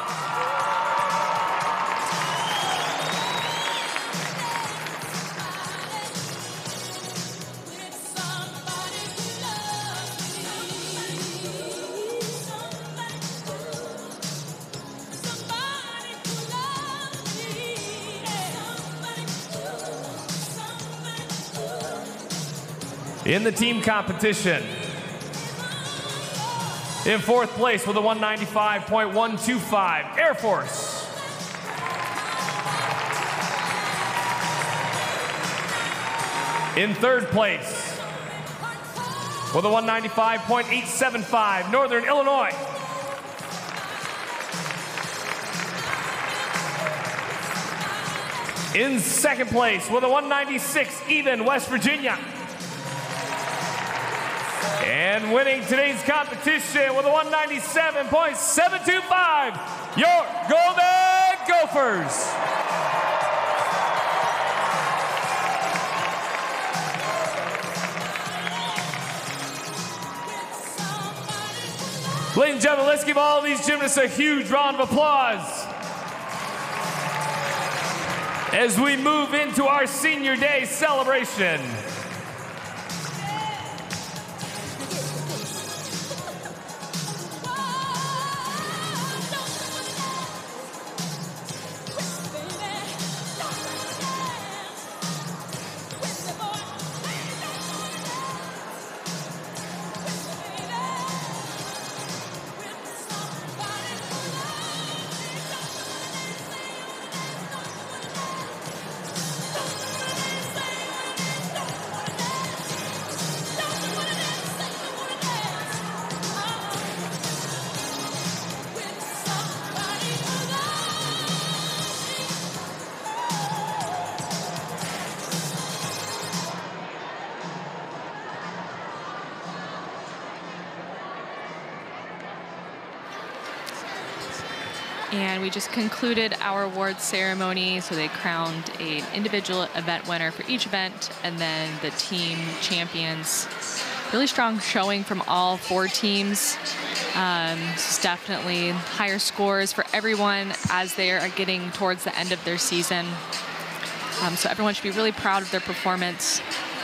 [SPEAKER 4] In the team competition, in fourth place with a 195.125, Air Force. In third place, with a 195.875, Northern Illinois. In second place, with a 196 even, West Virginia. And winning today's competition with a 197.725, your Golden Gophers. Ladies and gentlemen, let's give all these gymnasts a huge round of applause as we move into our Senior Day celebration.
[SPEAKER 1] And we just concluded our award ceremony. So they crowned an individual event winner for each event, and then the team champions. Really strong showing from all 4 teams. It's definitely higher scores for everyone as they are getting towards the end of their season. So everyone should be really proud of their performance.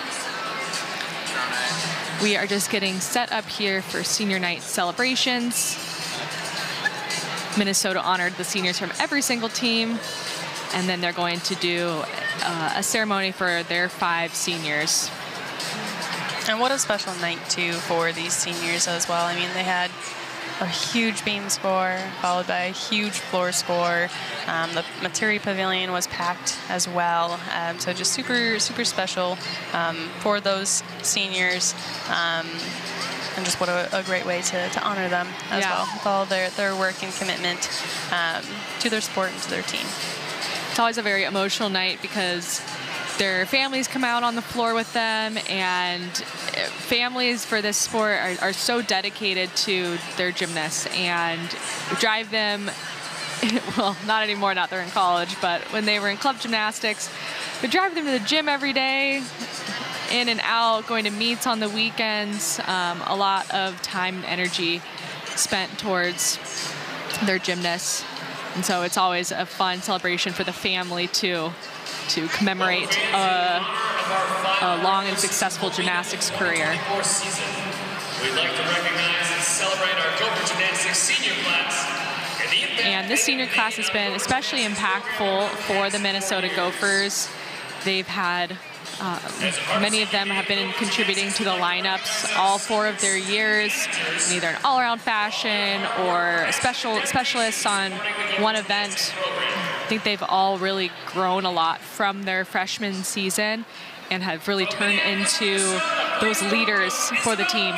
[SPEAKER 1] We are just getting set up here for senior night celebrations. Minnesota honored the seniors from every single team, and then they're going to do a ceremony for their 5 seniors.
[SPEAKER 2] And what a special night, too, for these seniors as well. I mean, they had a huge beam score, followed by a huge floor score. The Materi Pavilion was packed as well. So just super, super special for those seniors. And just what a great way to honor them as well, with all their work and commitment to their sport and to their team.
[SPEAKER 1] It's always a very emotional night because their families come out on the floor with them, and families for this sport are so dedicated to their gymnasts and drive them, well, not anymore, not they're in college, but when they were in club gymnastics, we drive them to the gym every day, in and out, going to meets on the weekends, a lot of time and energy spent towards their gymnasts. And so it's always a fun celebration for the family too, to commemorate a long and successful gymnastics career.
[SPEAKER 3] We'd like to recognize and celebrate our Gopher Gymnastics senior class.
[SPEAKER 1] And this senior class has been especially impactful for the Minnesota Gophers. They've had many of them have been contributing to the lineups all 4 of their years, in either an all-around fashion or specialists on one event. I think they've all really grown a lot from their freshman season and have really turned into those leaders for the team.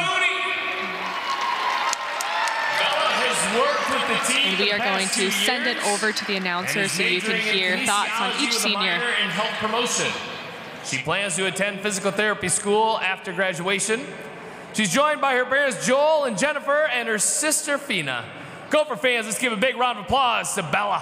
[SPEAKER 1] And we are going to send it over to the announcer so you can hear thoughts on each senior.
[SPEAKER 4] She plans to attend physical therapy school after graduation. She's joined by her parents, Joel and Jennifer, and her sister, Fina. Gopher fans, let's give a big round of applause to Bella.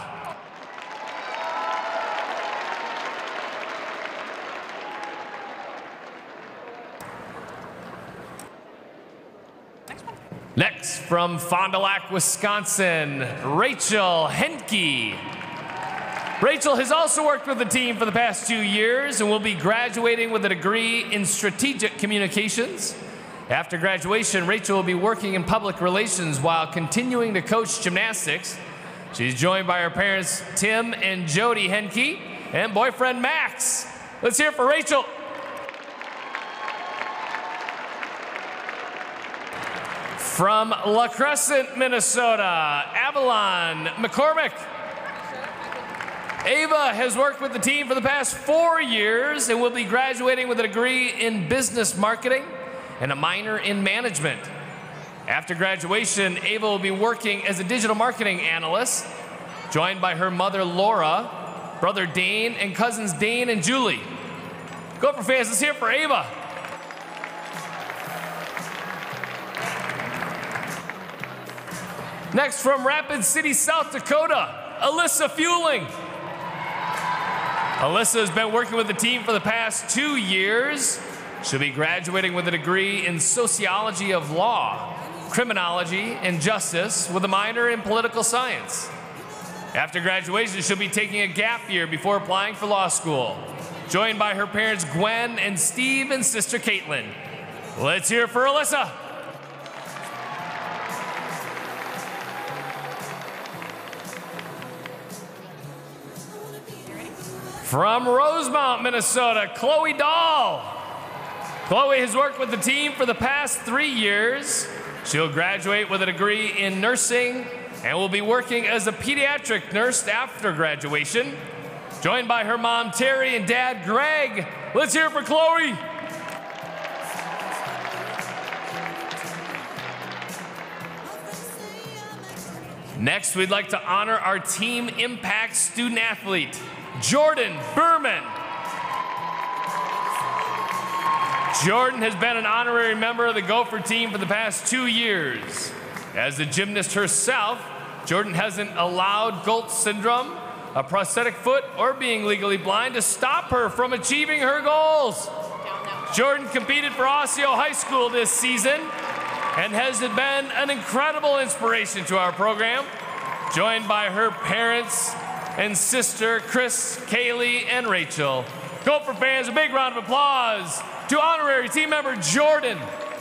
[SPEAKER 4] Next, from Fond du Lac, Wisconsin, Rachel Henke. Rachel has also worked with the team for the past 2 years and will be graduating with a degree in strategic communications. After graduation, Rachel will be working in public relations while continuing to coach gymnastics. She's joined by her parents, Tim and Jody Henke, and boyfriend, Max. Let's hear it for Rachel. From La Crescent, Minnesota, Avalon McCormick. Ava has worked with the team for the past 4 years and will be graduating with a degree in business marketing and a minor in management. After graduation, Ava will be working as a digital marketing analyst, joined by her mother, Laura, brother Dane, and cousins Dane and Julie. Gopher fans, let's hear it for Ava. Next, from Rapid City, South Dakota, Alyssa Fueling. Alyssa has been working with the team for the past 2 years. She'll be graduating with a degree in sociology of law, criminology, and justice with a minor in political science. After graduation, she'll be taking a gap year before applying for law school, joined by her parents Gwen and Steve and sister Caitlin. Let's hear it for Alyssa. From Rosemount, Minnesota, Chloe Dahl. Chloe has worked with the team for the past 3 years. She'll graduate with a degree in nursing and will be working as a pediatric nurse after graduation, joined by her mom, Terry, and dad, Greg. Let's hear it for Chloe. Next, we'd like to honor our Team Impact student athlete, Jordan Berman. Jordan has been an honorary member of the Gopher team for the past 2 years. As a gymnast herself, Jordan hasn't allowed Golt syndrome, a prosthetic foot, or being legally blind to stop her from achieving her goals. Jordan competed for Osseo High School this season and has been an incredible inspiration to our program, joined by her parents and sister, Chris, Kaylee, and Rachel. Gopher fans, a big round of applause to honorary team member Jordan.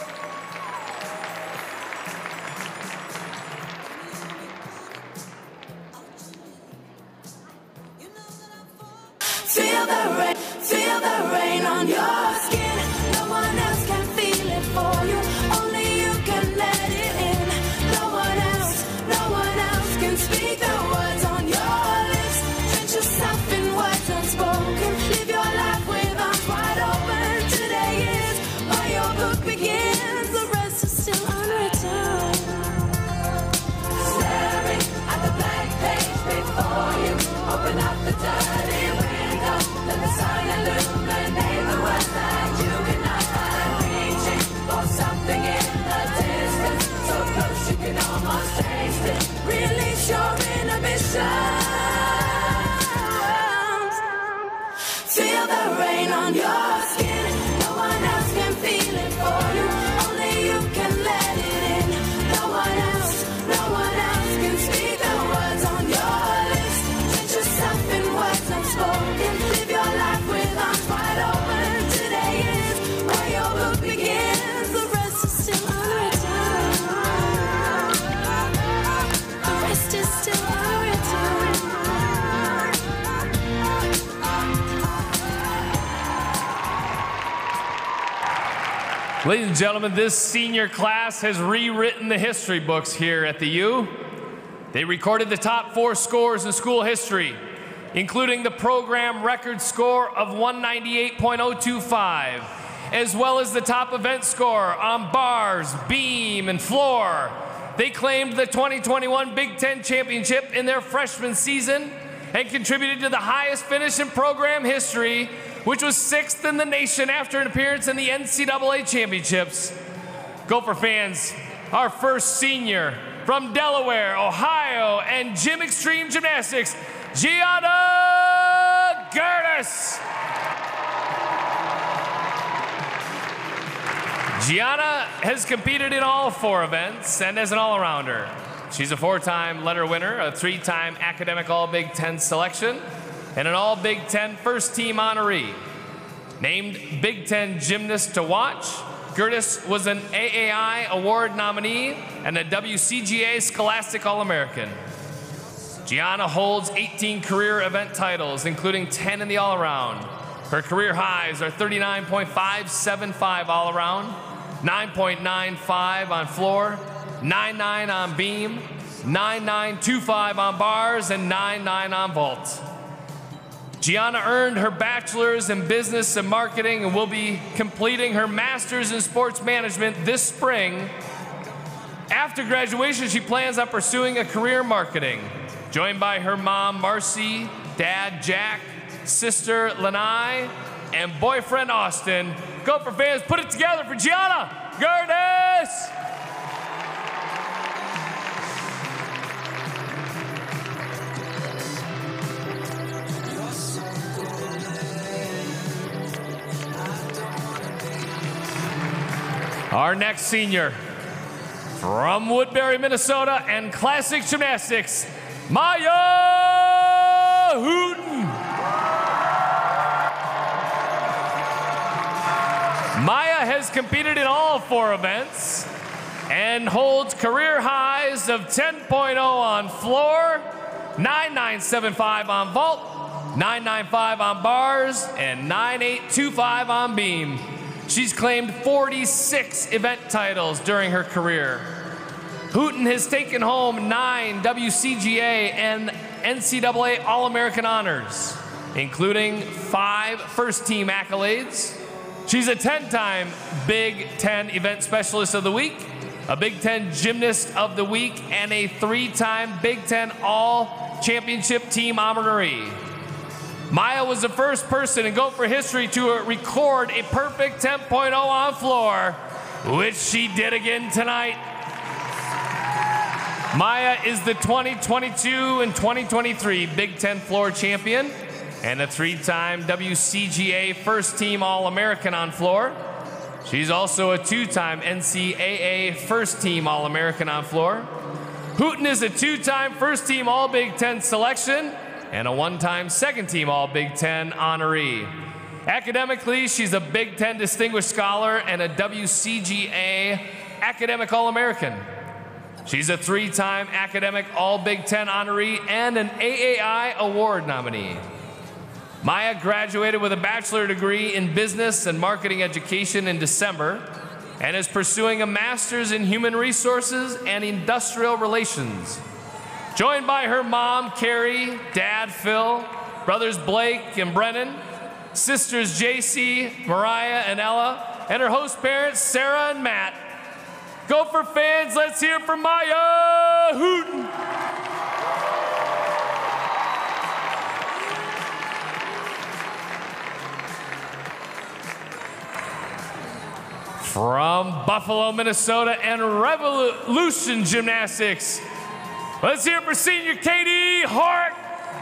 [SPEAKER 5] Feel the rain on your skin. No one else can feel it for you. Only you can let it in. No one else can speak the words on your lips. Drench yourself in words unspoken. Live your life with arms wide open. Today is where your book begins. The rest is still unwritten. Staring at the blank page before you. Open up the dirty window. Let the sun illuminate the words that you cannot find. Reaching for something in the distance, so close you can almost taste it. Release your inhibitions. Feel the rain on your skin. No one else can feel it for you. Only you can let it in. No one else can speak the words on your lips. Drench yourself in words unspoken. Live your life with arms wide open. Today is where your book begins. The rest is still unwritten. The rest is still unwritten.
[SPEAKER 4] Ladies and gentlemen, this senior class has rewritten the history books here at the U. They recorded the top 4 scores in school history, including the program record score of 198.025, as well as the top event score on bars, beam, and floor. They claimed the 2021 Big Ten Championship in their freshman season and contributed to the highest finish in program history, which was 6th in the nation after an appearance in the NCAA championships. Gopher fans, our first senior from Delaware, Ohio, and Gym Extreme Gymnastics, Gianna Gertis. Gianna has competed in all 4 events and as an all-arounder. She's a 4-time letter winner, a 3-time academic All-Big Ten selection, and an All-Big Ten first-team honoree. Named Big Ten Gymnast to Watch, Gertis was an AAI award nominee and a WCGA Scholastic All-American. Gianna holds 18 career event titles, including 10 in the all-around. Her career highs are 39.575 all-around, 9.95 on floor, 9.9 on beam, 9.925 on bars, and 9.9 on vault. Gianna earned her bachelor's in business and marketing and will be completing her master's in sports management this spring. After graduation, she plans on pursuing a career in marketing. Joined by her mom, Marcy, dad, Jack, sister, Lanai, and boyfriend, Austin. Gopher fans, put it together for Gianna Gerdes! Our next senior, from Woodbury, Minnesota, and Classic Gymnastics, Maya Hooten. Maya has competed in all 4 events and holds career highs of 10.0 on floor, 9.975 on vault, 9.95 on bars, and 9.825 on beam. She's claimed 46 event titles during her career. Hooten has taken home 9 WCGA and NCAA All-American honors, including 5 first-team accolades. She's a 10-time Big Ten Event Specialist of the Week, a Big Ten Gymnast of the Week, and a 3-time Big Ten All-Championship Team honoree. Maya was the first person in Gopher history to record a perfect 10.0 on floor, which she did again tonight. Maya is the 2022 and 2023 Big Ten floor champion and a 3-time WCGA First Team All-American on floor. She's also a 2-time NCAA First Team All-American on floor. Hooten is a 2-time First Team All-Big Ten selection and a 1-time Second Team All-Big Ten honoree. Academically, she's a Big Ten Distinguished Scholar and a WCGA Academic All-American. She's a 3-time Academic All-Big Ten honoree and an AAI Award nominee. Maya graduated with a bachelor degree in Business and Marketing Education in December and is pursuing a master's in Human Resources and Industrial Relations. Joined by her mom, Carrie, dad, Phil, brothers Blake and Brennan, sisters JC, Mariah, and Ella, and her host parents, Sarah and Matt. Gopher fans, let's hear from Maya Hooten. From Buffalo, Minnesota, and Revolution Gymnastics, let's hear it for senior Katie Hart.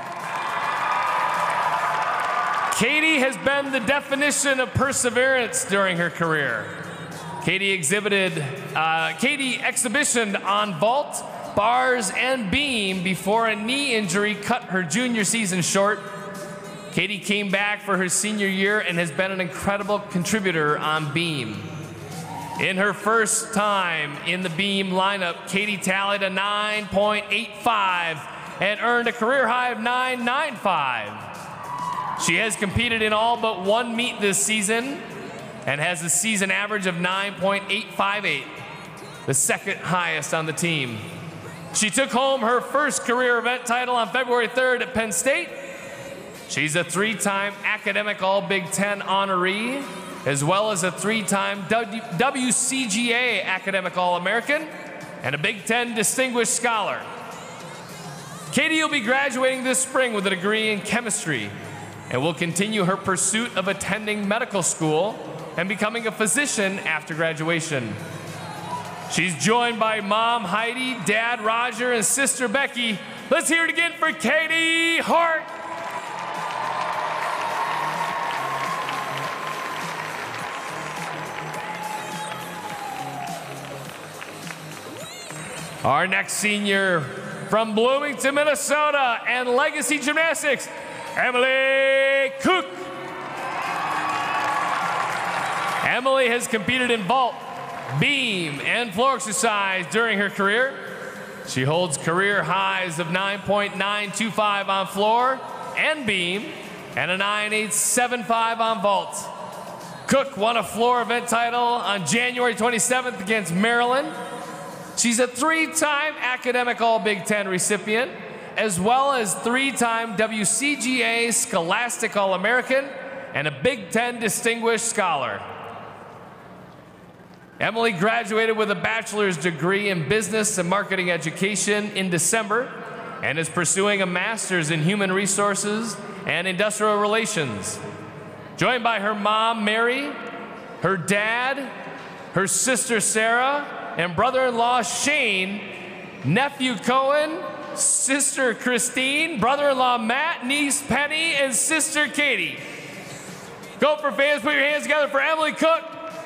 [SPEAKER 4] Katie has been the definition of perseverance during her career. Katie exhibitioned on vault, bars, and beam before a knee injury cut her junior season short. Katie came back for her senior year and has been an incredible contributor on beam. In her first time in the beam lineup, Katie tallied a 9.85 and earned a career high of 9.95. She has competed in all but 1 meet this season and has a season average of 9.858, the second highest on the team. She took home her first career event title on February 3rd at Penn State. She's a 3-time Academic All-Big Ten honoree, as well as a 3-time WCGA Academic All-American and a Big Ten Distinguished Scholar. Katie will be graduating this spring with a degree in chemistry and will continue her pursuit of attending medical school and becoming a physician after graduation. She's joined by mom Heidi, dad Roger, and sister Becky. Let's hear it again for Katie Hart. Our next senior from Bloomington, Minnesota, and Legacy Gymnastics, Emily Cook. Emily has competed in vault, beam, and floor exercise during her career. She holds career highs of 9.925 on floor and beam, and a 9.875 on vault. Cook won a floor event title on January 27th against Maryland. She's a 3-time Academic All-Big Ten recipient as well as 3-time WCGA Scholastic All-American and a Big Ten Distinguished Scholar. Emily graduated with a bachelor's degree in business and marketing education in December and is pursuing a master's in human resources and industrial relations. Joined by her mom, Mary, her dad, her sister, Sarah, and brother-in-law, Shane, nephew, Cohen, sister, Christine, brother-in-law, Matt, niece, Penny, and sister, Katie. Gopher fans, put your hands together for Emily Cook.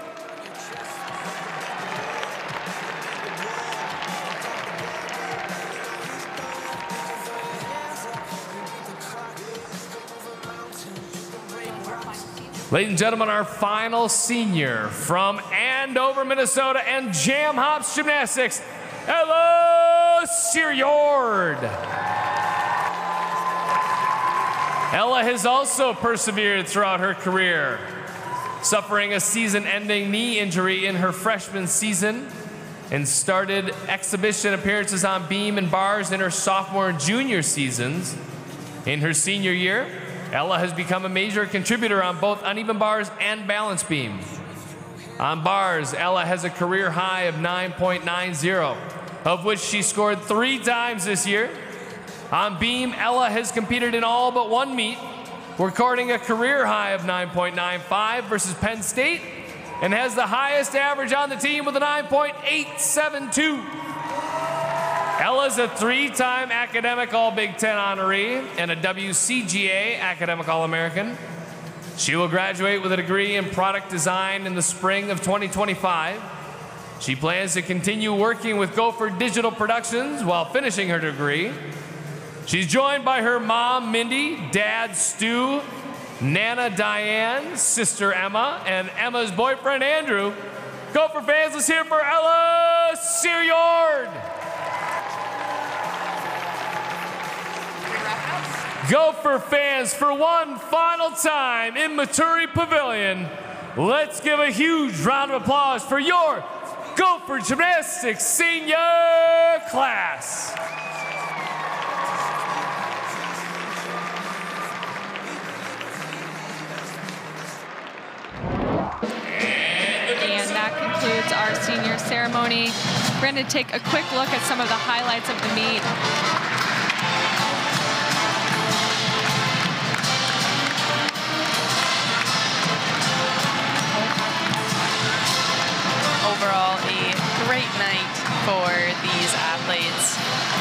[SPEAKER 4] Ladies and gentlemen, our final senior from Andover, Minnesota, and Jam Hops Gymnastics, Ella Siriord. Ella has also persevered throughout her career, suffering a season-ending knee injury in her freshman season and started exhibition appearances on beam and bars in her sophomore and junior seasons. In her senior year, Ella has become a major contributor on both uneven bars and balance beam. On bars, Ella has a career high of 9.90, of which she scored 3 times this year. On beam, Ella has competed in all but 1 meet, recording a career high of 9.95 versus Penn State, and has the highest average on the team with a 9.872. Ella's a 3-time academic All-Big Ten honoree and a WCGA academic All-American. She will graduate with a degree in product design in the spring of 2025. She plans to continue working with Gopher Digital Productions while finishing her degree. She's joined by her mom, Mindy, dad, Stu, Nana, Diane, sister, Emma, and Emma's boyfriend, Andrew. Gopher fans, let's hear it for Ella Siriord. Gopher fans, for one final time in Maturi Pavilion, let's give a huge round of applause for your Gopher Gymnastics senior class.
[SPEAKER 1] And that concludes our senior ceremony. We're going to take a quick look at some of the highlights of the meet.
[SPEAKER 2] Overall, a great night for these athletes.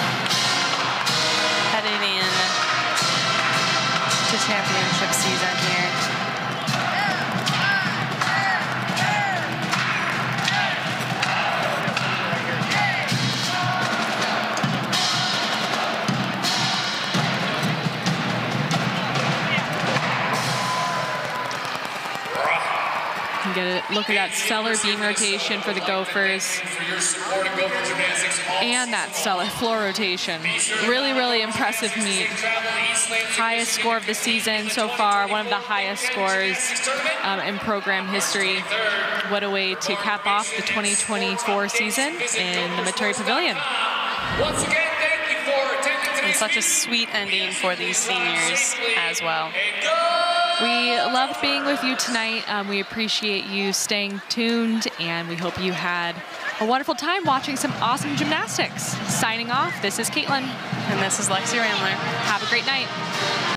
[SPEAKER 2] Heading in to championship season here.
[SPEAKER 1] Get a look at that stellar beam rotation for the Gophers and that stellar floor rotation. Really, really impressive meet. Highest score of the season so far, one of the highest scores in program history. What a way to cap off the 2024 season in the Maturi Pavilion.
[SPEAKER 3] Once again, thank you for attending today's
[SPEAKER 2] And such a sweet ending for these seniors as well.
[SPEAKER 1] We loved being with you tonight. We appreciate you staying tuned, and we hope you had a wonderful time watching some awesome gymnastics. Signing off, this is Caitlin.
[SPEAKER 2] And this is Lexi Ramler.
[SPEAKER 1] Have a great night.